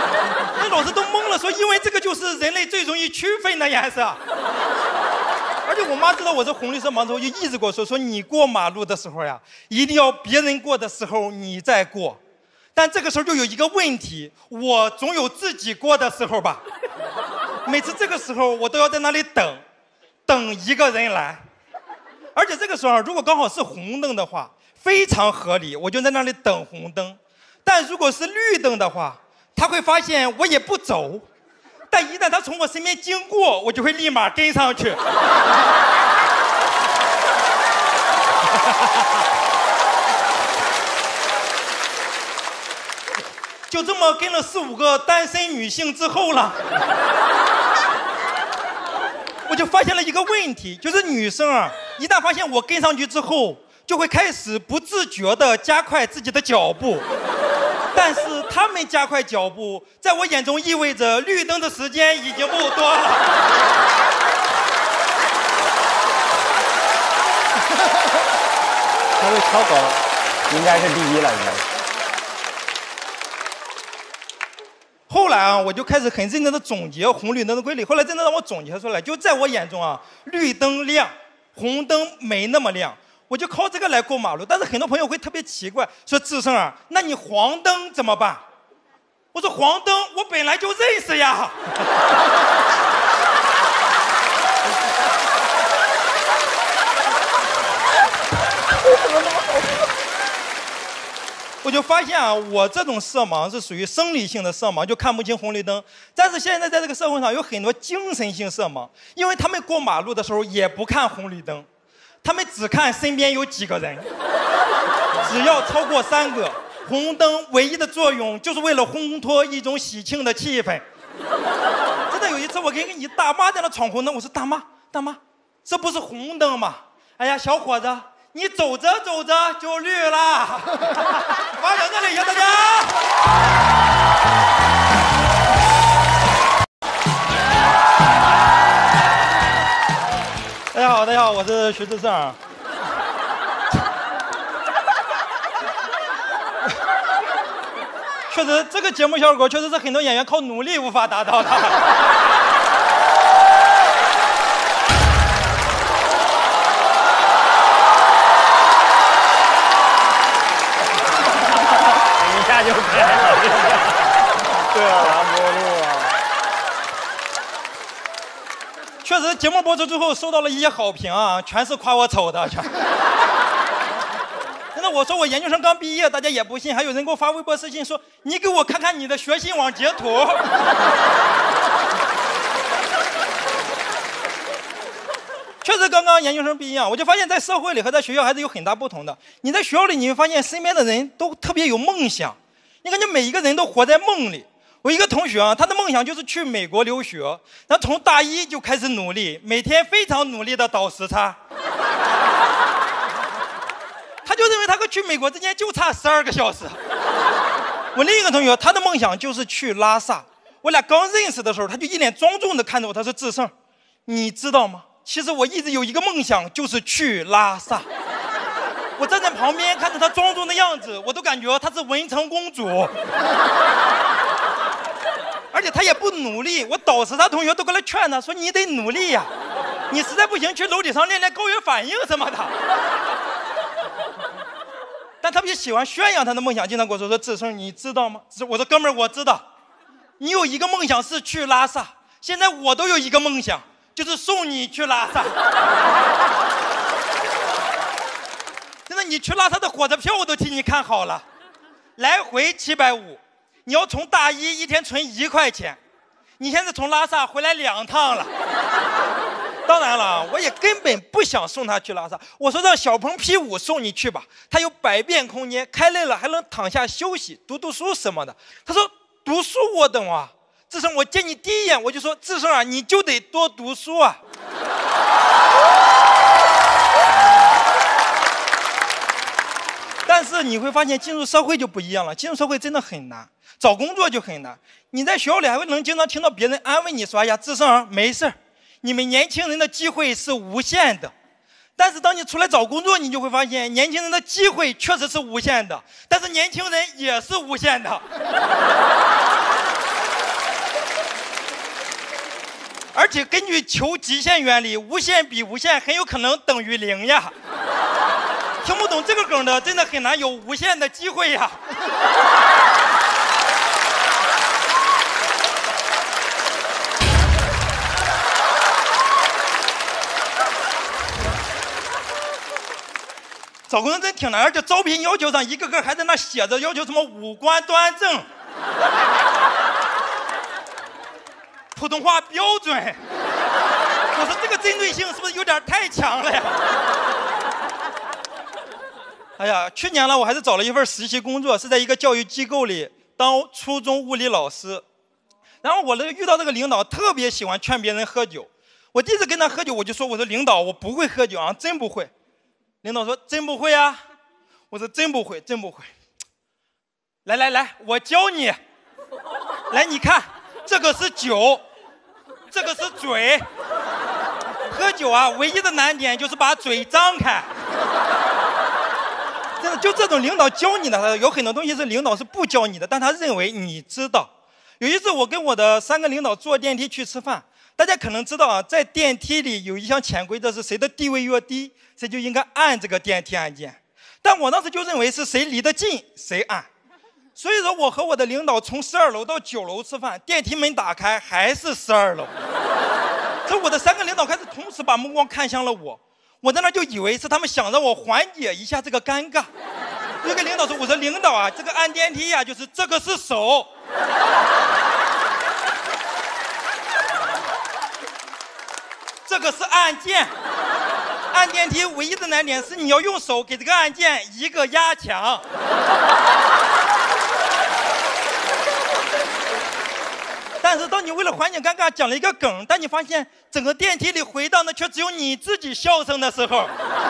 那老师都懵了，说因为这个就是人类最容易区分的颜色。 而且我妈知道我是红绿色盲之后，就一直跟我说你过马路的时候呀，一定要别人过的时候你再过。但这个时候就有一个问题，我总有自己过的时候吧。每次这个时候我都要在那里等一个人来，而且这个时候如果刚好是红灯的话，非常合理，我就在那里等红灯。但如果是绿灯的话，他会发现我也不走，但一旦他从我身边经过，我就会立马跟上去。就这么跟了4、5个单身女性之后了，我就发现了一个问题，就是女生啊，一旦发现我跟上去之后，就会开始不自觉地加快自己的脚步。但是她们加快脚步，在我眼中意味着绿灯的时间已经不多了。 他会超高，应该是第1了，应该是。 后来啊，我就开始很认真的总结红绿灯的规律。后来真的让我总结出来，就在我眼中啊，绿灯亮，红灯没那么亮，我就靠这个来过马路。但是很多朋友会特别奇怪，说志胜啊，那你黄灯怎么办？我说黄灯我本来就认识呀。我就发现啊，我这种色盲是属于生理性的色盲，就看不清红绿灯。但是现在在这个社会上有很多精神性色盲，因为他们过马路的时候也不看红绿灯，他们只看身边有几个人，只要超过3个，红灯唯一的作用就是为了烘托一种喜庆的气氛。真的有一次我跟你大妈在那闯红灯，我说大妈，这不是红灯吗？哎呀，小伙子。你走着走着就绿了，发表这里，谢谢大家。大家好，我是徐志胜。确实，这个节目效果确实是很多演员靠努力无法达到的。 就开了，对啊，拦不住啊。 确实，节目播出之后收到了一些好评啊，全是夸我丑的。真的，我说我研究生刚毕业，大家也不信，还有人给我发微博私信说：“你给我看看你的学信网截图。”确实，刚刚研究生毕业啊，我就发现，在社会里和在学校还是有很大不同的。你在学校里，你会发现身边的人都特别有梦想。你感觉每一个人都活在梦里。我一个同学啊，他的梦想就是去美国留学，他从大1就开始努力，每天非常努力的倒时差。他就认为他和去美国之间就差12个小时。我另一个同学，他的梦想就是去拉萨。我俩刚认识的时候，他就一脸庄重的看着我，他说：“志胜，你知道吗？其实我一直有一个梦想，就是去拉萨。”我站在旁边看着她庄重的样子，我都感觉她是文成公主。而且她也不努力，我导师她同学都过来劝她说：“你得努力呀，你实在不行去楼顶上练练高原反应什么的。”但她比较喜欢宣扬她的梦想，经常跟我说：“志胜，你知道吗？”我说：“哥们儿，我知道，你有一个梦想是去拉萨，现在我都有一个梦想，就是送你去拉萨。”真的，你去拉萨的火车票我都替你看好了，来回750，你要从大1一天存1块钱，你现在从拉萨回来2趟了。当然了，我也根本不想送他去拉萨，我说让小鹏 P5送你去吧，他有百变空间，开累了还能躺下休息，读书什么的。他说读书我懂啊，志胜，我见你第一眼我就说，志胜啊，你就得多读书啊。但是你会发现进入社会就不一样了，进入社会真的很难，找工作就很难。你在学校里还会能经常听到别人安慰你说：“哎呀，志胜没事，你们年轻人的机会是无限的。”但是当你出来找工作，你就会发现年轻人的机会确实是无限的，但是年轻人也是无限的。而且根据求极限原理，无限比无限很有可能等于0呀。听不懂这个梗的，真的很难有无限的机会呀。找工作真挺难，而且招聘要求上一个个还在那写着要求什么五官端正、普通话标准。我说这个针对性是不是有点太强了呀？哎呀，去年了，我还是找了一份实习工作，是在一个教育机构里当初中物理老师。然后我遇到这个领导特别喜欢劝别人喝酒。我第一次跟他喝酒，我就说：“我说领导，我不会喝酒啊，真不会。”领导说：“真不会啊？”我说：“真不会，真不会。”来，我教你。来，你看，这个是酒，这个是嘴。喝酒啊，唯一的难点就是把嘴张开。真的，就这种领导教你的，有很多东西是领导是不教你的，但他认为你知道。有一次，我跟我的3个领导坐电梯去吃饭，大家可能知道啊，在电梯里有一项潜规则是谁的地位越低，谁就应该按这个电梯按键。但我当时就认为是谁离得近谁按，所以说我和我的领导从12楼到9楼吃饭，电梯门打开还是12楼。所以我的3个领导开始同时把目光看向了我，我在那就以为是他们想让我缓解一下这个尴尬。就跟领导说：“我说领导啊，这个按电梯呀，就是这个是手。”这个是按键，按电梯唯一的难点是你要用手给这个按键一个压强。但是当你为了缓解尴尬讲了一个梗，但你发现整个电梯里回荡的却只有你自己笑声的时候，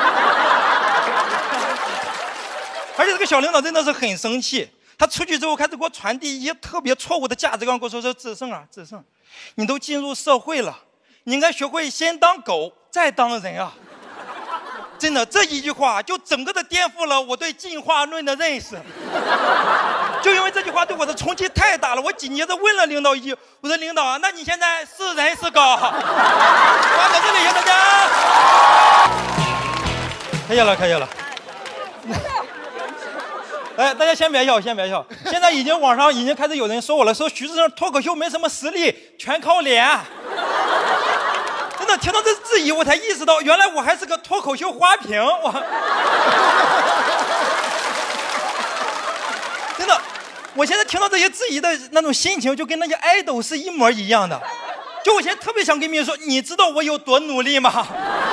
而且这个小领导真的是很生气，他出去之后开始给我传递一些特别错误的价值观，跟我说志胜啊，志胜，你都进入社会了，你应该学会先当狗再当人啊！真的，这一句话就整个的颠覆了我对进化论的认识。就因为这句话对我的冲击太大了，我紧接着问了领导一句：“我说领导啊，那你现在是人是狗？”我在这里，谢谢大家。可以了，可以了。哎，大家先别笑，先别笑。现在网上已经开始有人说我了，说徐志胜脱口秀没什么实力，全靠脸。真的，听到这质疑，我才意识到原来我还是个脱口秀花瓶。真的，我现在听到这些质疑的那种心情，就跟那些爱豆是一模一样的。就我现在特别想跟别人说，你知道我有多努力吗？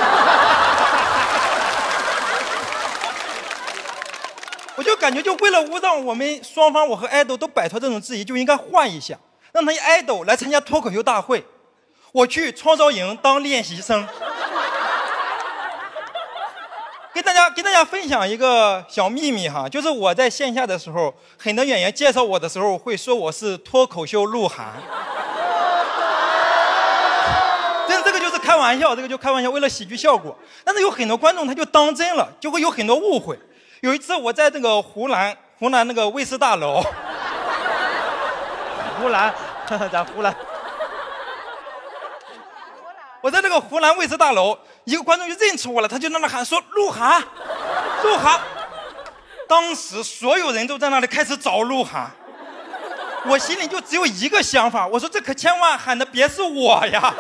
我就感觉，就为了让我们双方，我和爱豆都摆脱这种质疑，就应该换一下，让那些爱豆来参加脱口秀大会，我去创造营当练习生。跟大家分享一个小秘密哈，就是我在线下的时候，很多演员介绍我的时候会说我是脱口秀鹿晗。这个就是开玩笑，这个就开玩笑，为了喜剧效果。但是有很多观众他就当真了，就会有很多误会。有一次我在这个湖南那个卫视大楼， 咱湖南。 我在那个湖南卫视大楼，一个观众就认出我了，他就在那喊说：“鹿晗，鹿晗。”当时所有人都在那里开始找鹿晗，我心里就只有一个想法，我说这可千万喊的别是我呀。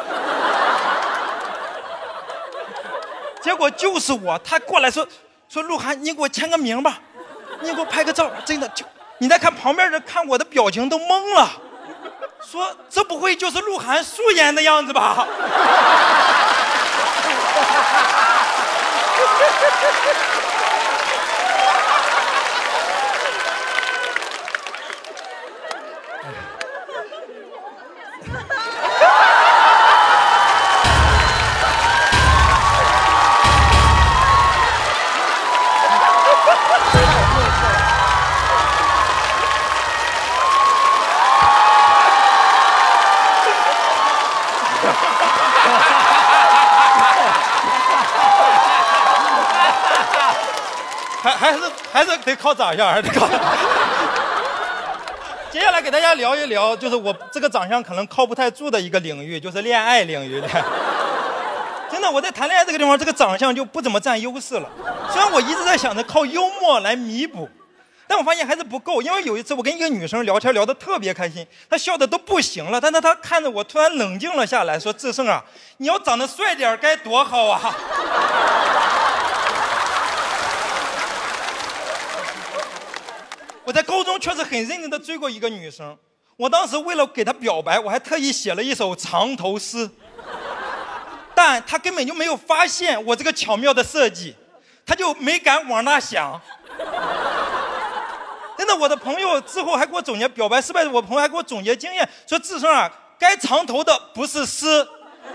结果就是我，他过来说鹿晗，你给我签个名吧，你给我拍个照，真的就你再看旁边人看我的表情都懵了。说这不会就是鹿晗素颜的样子吧？还是得靠长相， 接下来给大家聊一聊，就是我这个长相可能靠不太住的一个领域，就是恋爱领域。真的，我在谈恋爱这个地方，这个长相就不怎么占优势了。虽然我一直在想着靠幽默来弥补，但我发现还是不够。因为有一次我跟一个女生聊天，聊得特别开心，她笑得都不行了，但是她看着我突然冷静了下来，说：“志胜啊，你要长得帅点该多好啊！”我在高中确实很认真地追过一个女生，我当时为了给她表白，我还特意写了一首长头诗，但她根本就没有发现我这个巧妙的设计，她就没敢往那想。真的，我的朋友之后还给我总结表白失败，我朋友还给我总结经验，说志胜啊，该长头的不是诗。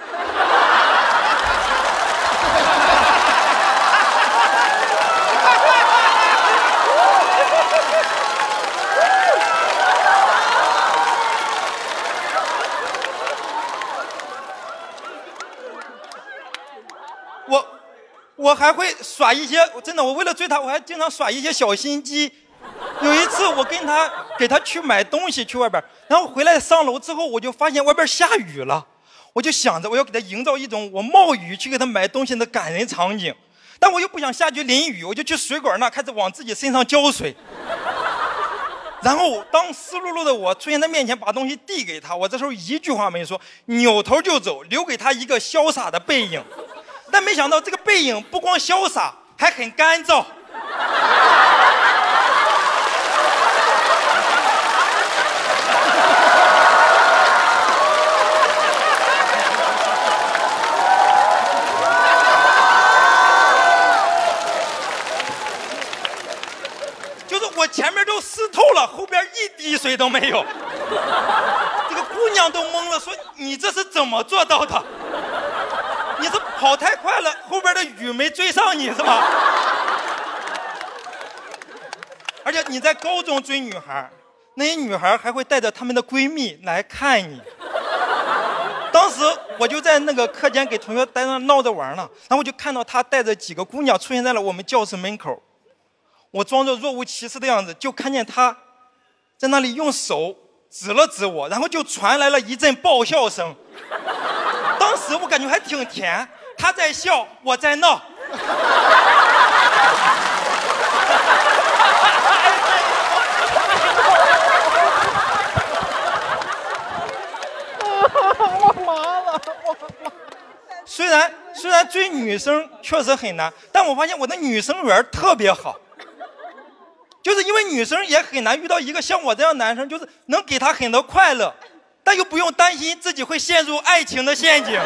我还会耍一些，真的，我为了追她，我还经常耍一些小心机。有一次，我给她去买东西去外边，然后回来上楼之后，我就发现外边下雨了，我就想着我要给她营造一种我冒雨去给她买东西的感人场景，但我又不想下去淋雨，我就去水管那开始往自己身上浇水。然后当湿漉漉的我出现在面前，把东西递给她，我这时候一句话没说，扭头就走，留给她一个潇洒的背影。但没想到这个背影不光潇洒，还很干燥。就是我前面都湿透了，后边一滴水都没有。这个姑娘都懵了，说你这是怎么做到的？你是跑太快了，后边的雨没追上你是吧？而且你在高中追女孩，那些女孩还会带着她们的闺蜜来看你。当时我就在那个课间给同学在那闹着玩呢，然后我就看到她带着几个姑娘出现在了我们教室门口。我装作若无其事的样子，就看见她在那里用手指了指我，然后就传来了一阵爆笑声。当时我感觉还挺甜，他在笑，我在闹。 我麻了， 虽然追女生确实很难，但我发现我的女生缘特别好。就是因为女生也很难遇到一个像我这样的男生，就是能给她很多快乐，但又不用担心自己会陷入爱情的陷阱。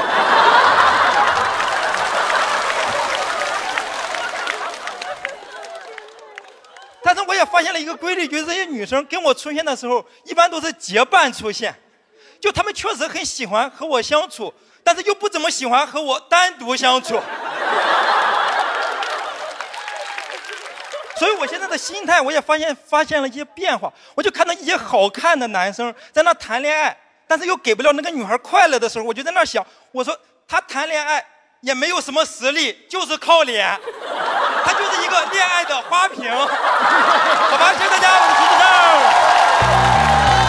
但是我也发现了一个规律，就是这些女生跟我出现的时候，一般都是结伴出现。就她们确实很喜欢和我相处，但是又不怎么喜欢和我单独相处。所以我现在的心态，我也发现了一些变化。我就看到一些好看的男生在那谈恋爱，但是又给不了那个女孩快乐的时候，我就在那想，我说他谈恋爱也没有什么实力，就是靠脸，他就是一个恋爱的花瓶。好吧，谢谢大家，我是徐志胜。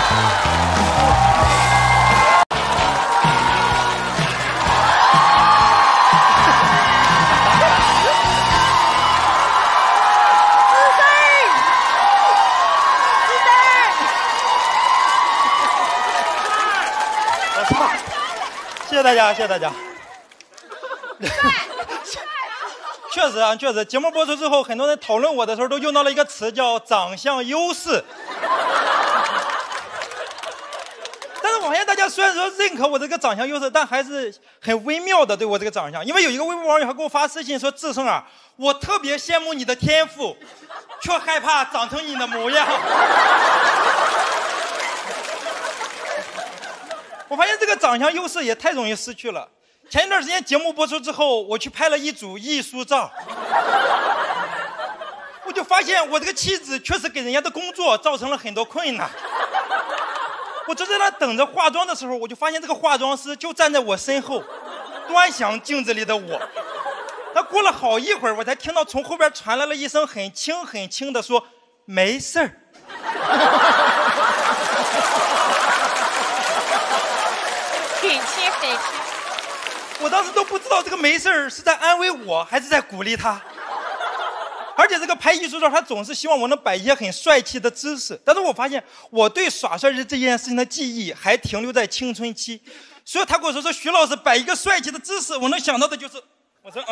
谢谢大家，谢谢大家。确实啊，确实，节目播出之后，很多人讨论我的时候都用到了一个词，叫长相优势。但是我发现大家虽然说认可我这个长相优势，但还是很微妙的对我这个长相。因为有一个微博网友还给我发私信说：“志胜啊，我特别羡慕你的天赋，却害怕长成你的模样。”我发现这个长相优势也太容易失去了。前一段时间节目播出之后，我去拍了一组艺术照，我就发现我这个妻子确实给人家的工作造成了很多困难。我就在那等着化妆的时候，我就发现这个化妆师就站在我身后，端详镜子里的我。那过了好一会儿，我才听到从后边传来了一声很轻很轻的说：“没事儿。” 得吃。 我当时都不知道这个没事儿是在安慰我，还是在鼓励他。而且这个拍艺术照，他总是希望我能摆一些很帅气的姿势，但是我发现我对耍帅这件事情的记忆还停留在青春期，所以他跟我说徐老师摆一个帅气的姿势，我能想到的就是，我说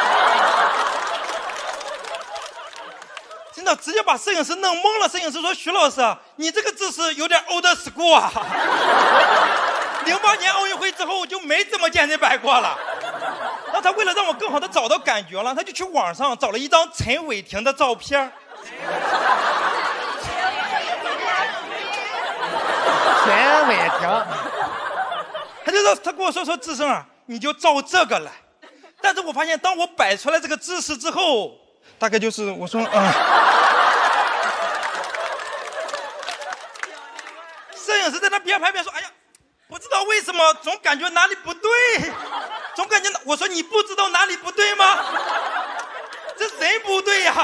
真的直接把摄影师弄懵了。摄影师说徐老师啊，你这个姿势有点 old school 啊。08年奥运会之后就没怎么见人摆过了。然后他为了让我更好的找到感觉了，他就去网上找了一张陈伟霆的照片。 陈伟霆， 他跟我说志胜啊，你就照这个来。但是我发现当我摆出来这个姿势之后，大概就是我说摄影师在那边拍边说，哎呀，不知道为什么总感觉哪里不对，总感觉我说你不知道哪里不对吗？这人不对呀。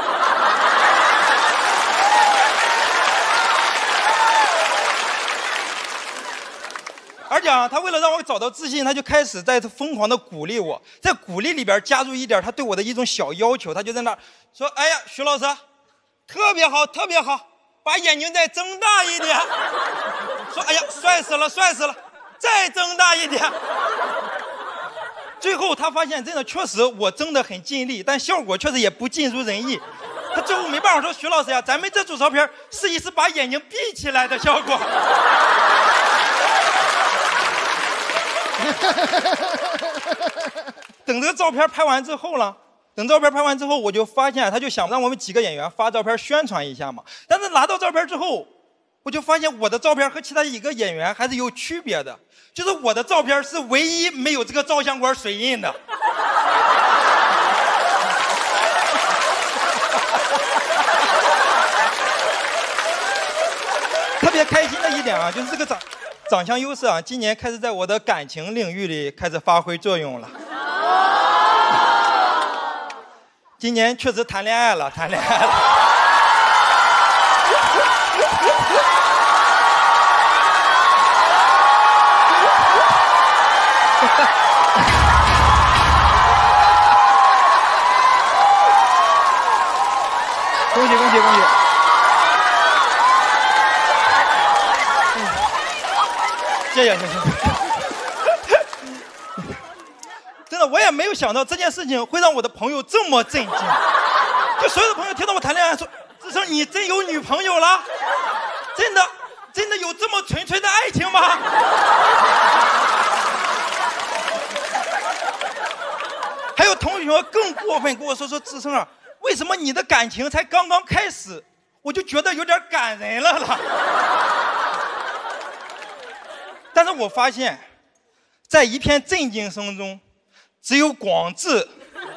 而且啊，他为了让我找到自信，他就开始在疯狂的鼓励我，在鼓励里边加入一点他对我的一种小要求。他就在那说：“哎呀，徐老师，特别好，特别好，把眼睛再睁大一点。”说：“哎呀，帅死了，帅死了，再睁大一点。”最后他发现，真的确实我睁得很尽力，但效果确实也不尽如人意。他最后没办法说：“徐老师呀，咱们这组照片试一试把眼睛闭起来的效果。”等这个照片拍完之后了，我就发现他就想让我们几个演员发照片宣传一下嘛。但是拿到照片之后，我就发现我的照片和其他一个演员还是有区别的，就是我的照片是唯一没有这个照相馆水印的。特别开心的一点啊，就是这个长相优势啊，今年开始在我的感情领域里开始发挥作用了。今年确实谈恋爱了。 恭喜恭喜恭喜！ 谢谢。真的，我也没有想到这件事情会让我的朋友这么震惊。就所有的朋友听到我谈恋爱说：“志胜，你真有女朋友了？真的有这么纯粹的爱情吗？”还有同学更过分跟我说志胜啊，为什么你的感情才刚刚开始，我就觉得有点感人了。但是我发现，在一片震惊声中，只有广志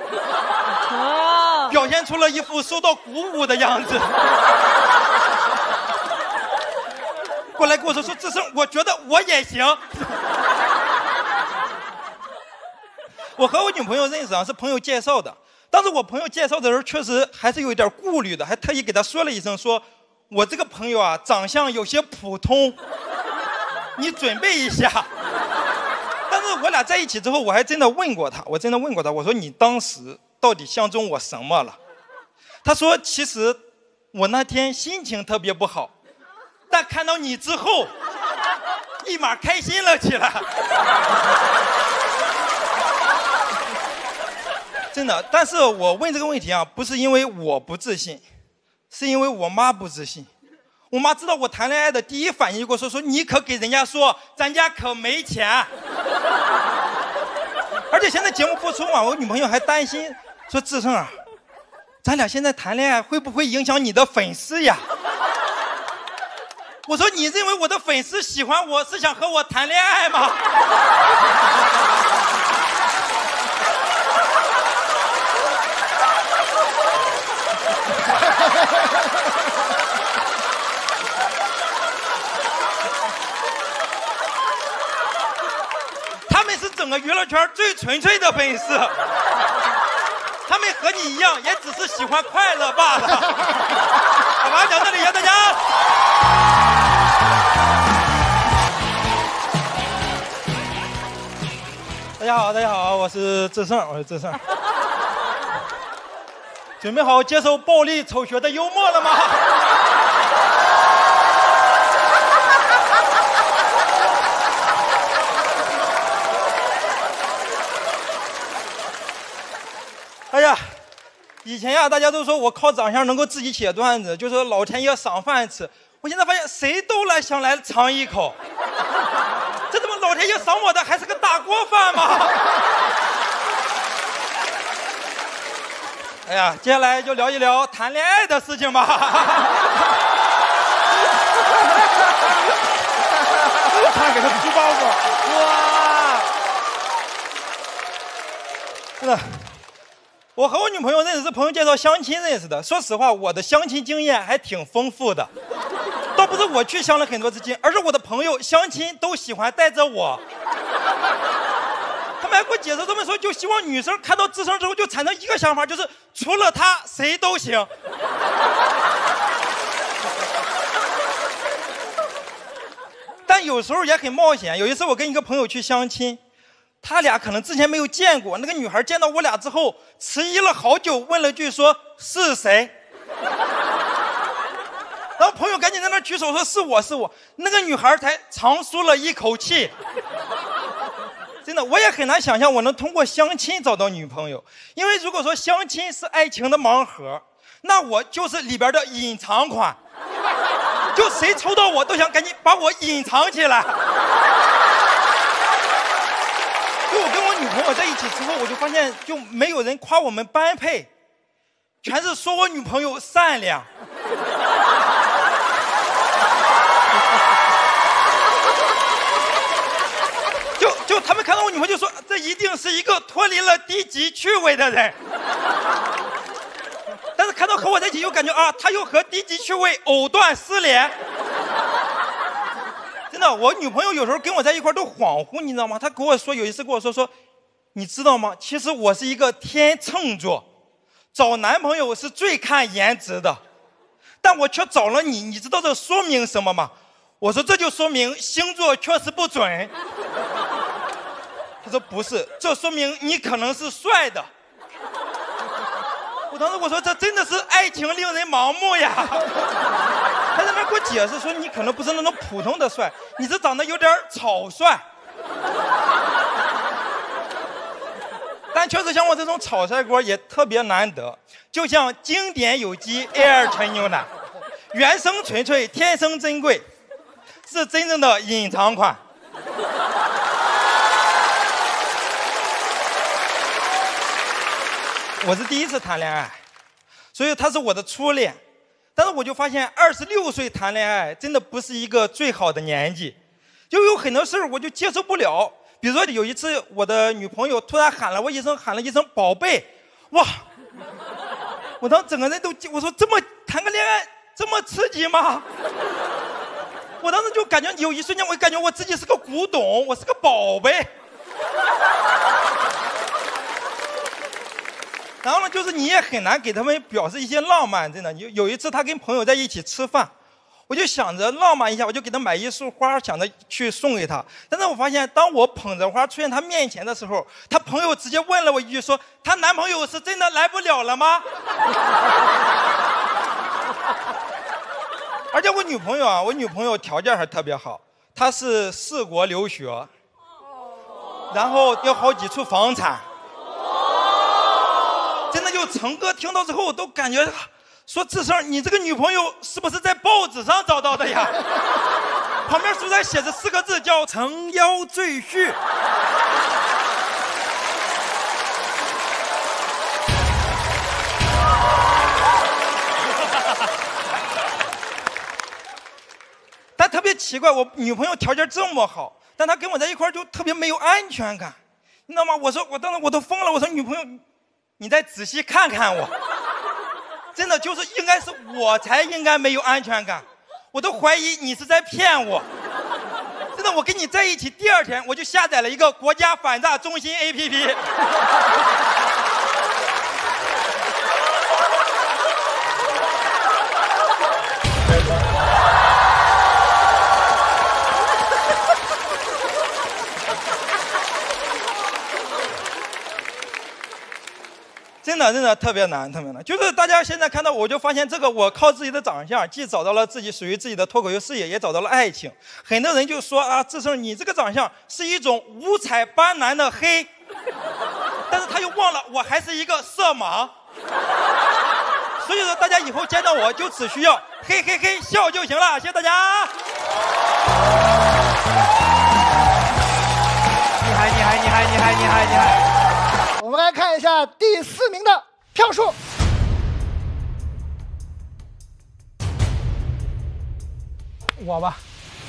表现出了一副受到鼓舞的样子。过来跟我说志胜，我觉得我也行。我和我女朋友认识啊，是朋友介绍的。当时我朋友介绍的时候，确实还是有一点顾虑的，还特意给他说了一声，说我这个朋友啊，长相有些普通。你准备一下。但是我俩在一起之后，我还真的问过他，我说你当时到底相中我什么了？他说其实我那天心情特别不好，但看到你之后，立马开心了起来。真的，但是我问这个问题啊，不是因为我不自信，是因为我妈不自信。我妈知道我谈恋爱的第一反应就跟我说你可给人家说咱家可没钱。而且现在节目播出嘛，我女朋友还担心说志胜啊，咱俩现在谈恋爱会不会影响你的粉丝呀？我说你认为我的粉丝喜欢我是想和我谈恋爱吗？他们是整个娱乐圈最纯粹的粉丝，他们和你一样，也只是喜欢快乐罢了。好吧，讲到这里，谢谢大家。 大家好，我是志胜，准备好接受暴力丑学的幽默了吗？哎呀，以前呀，大家都说我靠长相能够自己写段子，就说老天爷赏饭吃。我现在发现谁都想来尝一口，这怎么老天爷赏我的还是个大锅饭吗？哎呀，接下来就聊一聊谈恋爱的事情吧。他给他皮包袱，哇！真的，我和我女朋友认识是朋友介绍相亲认识的。说实话，我的相亲经验还挺丰富的。倒不是我去相了很多次亲，而是我的朋友相亲都喜欢带着我。他们还给我解释，他们说就希望女生看到智胜之后就产生一个想法，就是除了他谁都行。但有时候也很冒险。有一次我跟一个朋友去相亲，他俩可能之前没有见过，那个女孩见到我俩之后迟疑了好久，问了句说是谁。然后朋友赶紧在那举手说是我，那个女孩才长舒了一口气。真的，我也很难想象我能通过相亲找到女朋友，因为如果说相亲是爱情的盲盒，那我就是里边的隐藏款，就谁抽到我都想赶紧把我隐藏起来。就我跟我女朋友在一起之后，我就发现就没有人夸我们般配，全是说我女朋友善良。就他们看到我女朋友就说，这一定是一个脱离了低级趣味的人。但是看到和我在一起又感觉啊，他又和低级趣味藕断丝连。真的，我女朋友有时候跟我在一块都恍惚，你知道吗？她跟我说，有一次跟我说，你知道吗？其实我是一个天秤座，找男朋友是最看颜值的，但我却找了你，你知道这说明什么吗？我说这就说明星座确实不准。他说不是，这说明你可能是帅的。我当时我说这真的是爱情令人盲目呀。他在那给我解释说，你可能不是那种普通的帅，你是长得有点草率。但确实像我这种草率锅也特别难得，就像经典有机 Air 纯牛奶，原生纯粹，天生珍贵，是真正的隐藏款。我是第一次谈恋爱，所以他是我的初恋。但是我就发现26岁谈恋爱真的不是一个最好的年纪，就有很多事儿我就接受不了。比如说有一次我的女朋友突然喊了一声宝贝，哇！我当整个人都，我说这么谈个恋爱这么刺激吗？我当时就感觉有一瞬间我感觉我自己是个古董，我是个宝贝。然后呢，就是你也很难给他们表示一些浪漫，真的。有一次他跟朋友在一起吃饭，我就想着浪漫一下，我就给他买一束花，想着去送给他。但是我发现，当我捧着花出现他面前的时候，他朋友直接问了我一句说：“她男朋友是真的来不了了吗？”而且我女朋友条件还特别好，她是4国留学，然后有好几处房产。真的就成哥听到之后都感觉说，志胜你这个女朋友是不是在报纸上找到的呀？旁边书上写着4个字叫承腰赘婿。但特别奇怪，我女朋友条件这么好，但她跟我在一块就特别没有安全感，你知道吗？我当时我都疯了，我说女朋友你再仔细看看我，真的就是应该是我才应该没有安全感，我都怀疑你是在骗我。真的，我跟你在一起第2天，我就下载了一个国家反诈中心 APP。 真的特别难，特别难。就是大家现在看到我，就发现这个我靠自己的长相，既找到了自己属于自己的脱口秀事业，也找到了爱情。很多人就说啊，志胜你这个长相是一种五彩斑斓的黑，但是他又忘了我还是一个色盲。所以说大家以后见到我就只需要嘿嘿嘿笑就行了。谢谢大家。 厉害！ 我们来看一下第4名的票数。 我吧。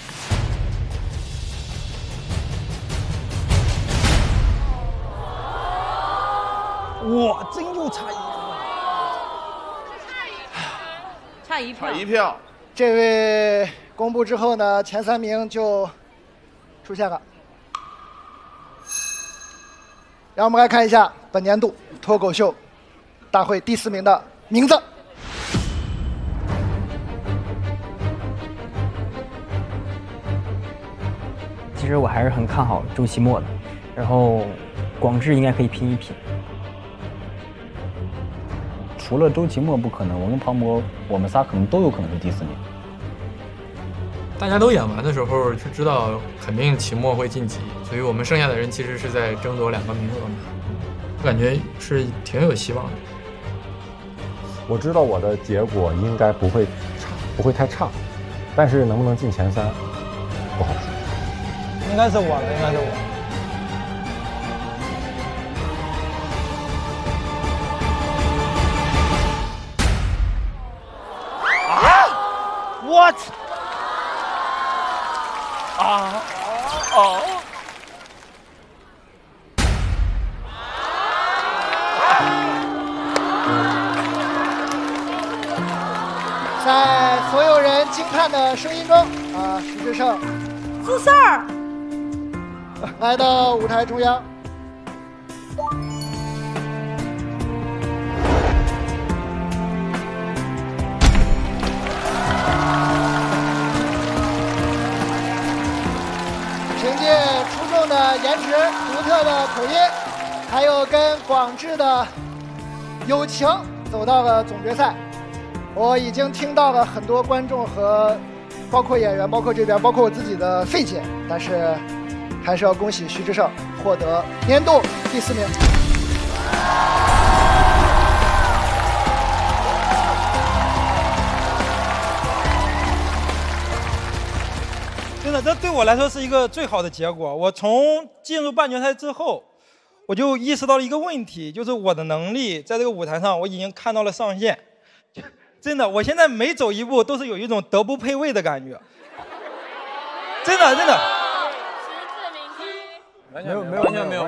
哇，真就差一个。 差一票。 差一票。 这位公布之后呢，前3名就出现了。让我们来看一下本年度脱口秀大会第4名的名字。 其实我还是很看好周奇墨的，然后广智应该可以拼一拼。 除了周奇墨不可能，我跟庞博，我们仨可能都有可能是第4名。 大家都演完的时候就知道肯定期末会晋级，所以我们剩下的人其实是在争夺2个名额嘛，我感觉是挺有希望的。 我知道我的结果应该不会太差，但是能不能进前3不好说。 应该是我了，应该是我。 我操！ 在所有人惊叹的声音中，徐志胜出事儿， 来到舞台中央。凭借出众的颜值、独特的口音，还有跟广智的友情，走到了总决赛。我已经听到了很多观众和包括演员、包括这边、包括我自己的费解，但是还是要恭喜徐志胜获得年度第4名。 真的，这对我来说是一个最好的结果。我从进入半决赛之后，我就意识到了一个问题，就是我的能力在这个舞台上我已经看到了上限。真的，我现在每走一步都是有一种德不配位的感觉。真的。 完全没有。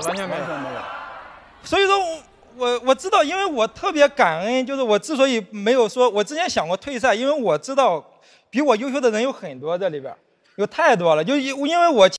所以说我知道，因为我特别感恩，就是我之所以没有说，我之前想过退赛，因为我知道比我优秀的人有很多，在里边有太多了，就因为我。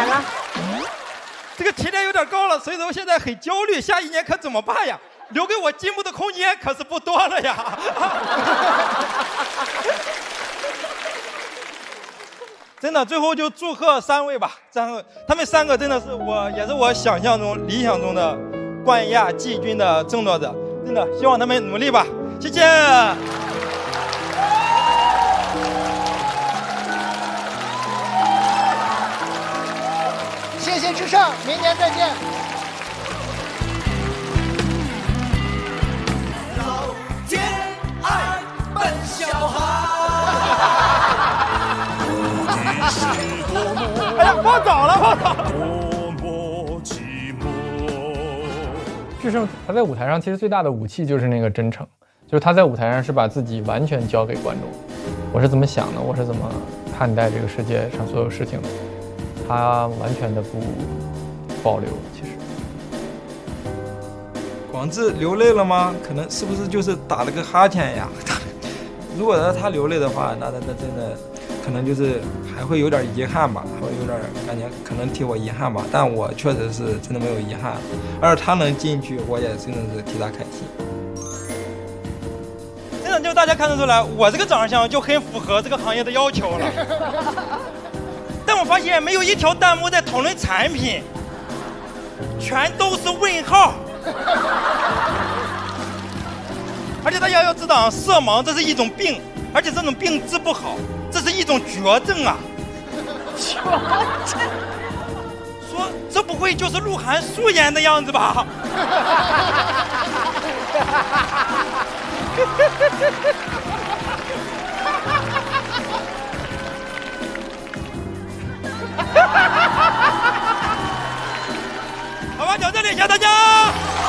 了？ 这个起点有点高了，所以说我现在很焦虑，下一年可怎么办呀？留给我进步的空间可是不多了呀。真的，最后就祝贺3位吧，他们3个真的是也是我想象中、理想中的冠亚季军的争夺者，真的希望他们努力吧，谢谢。 谢谢智胜，明年再见。 老天爱笨小孩。 哎呀，放早了，放早了。 智胜他在舞台上其实最大的武器就是那个真诚，就是他在舞台上是把自己完全交给观众。我是怎么想的，我是怎么看待这个世界上所有事情的，他完全的不保留。其实， 广志流泪了吗？可能是不是就是打了个哈欠呀？如果他流泪的话，那真的。可能就是还会有点遗憾吧，还会有点感觉可能替我遗憾吧，但我确实是真的没有遗憾，而他能进去，我也真的是替他开心。真的就大家看得出来，我这个长相就很符合这个行业的要求了。但我发现没有一条弹幕在讨论产品，全都是问号。而且大家要知道，色盲这是一种病，而且这种病治不好。这是一种绝症啊！绝症？说这不会就是鹿晗素颜的样子吧？好吧，讲这里，谢谢大家。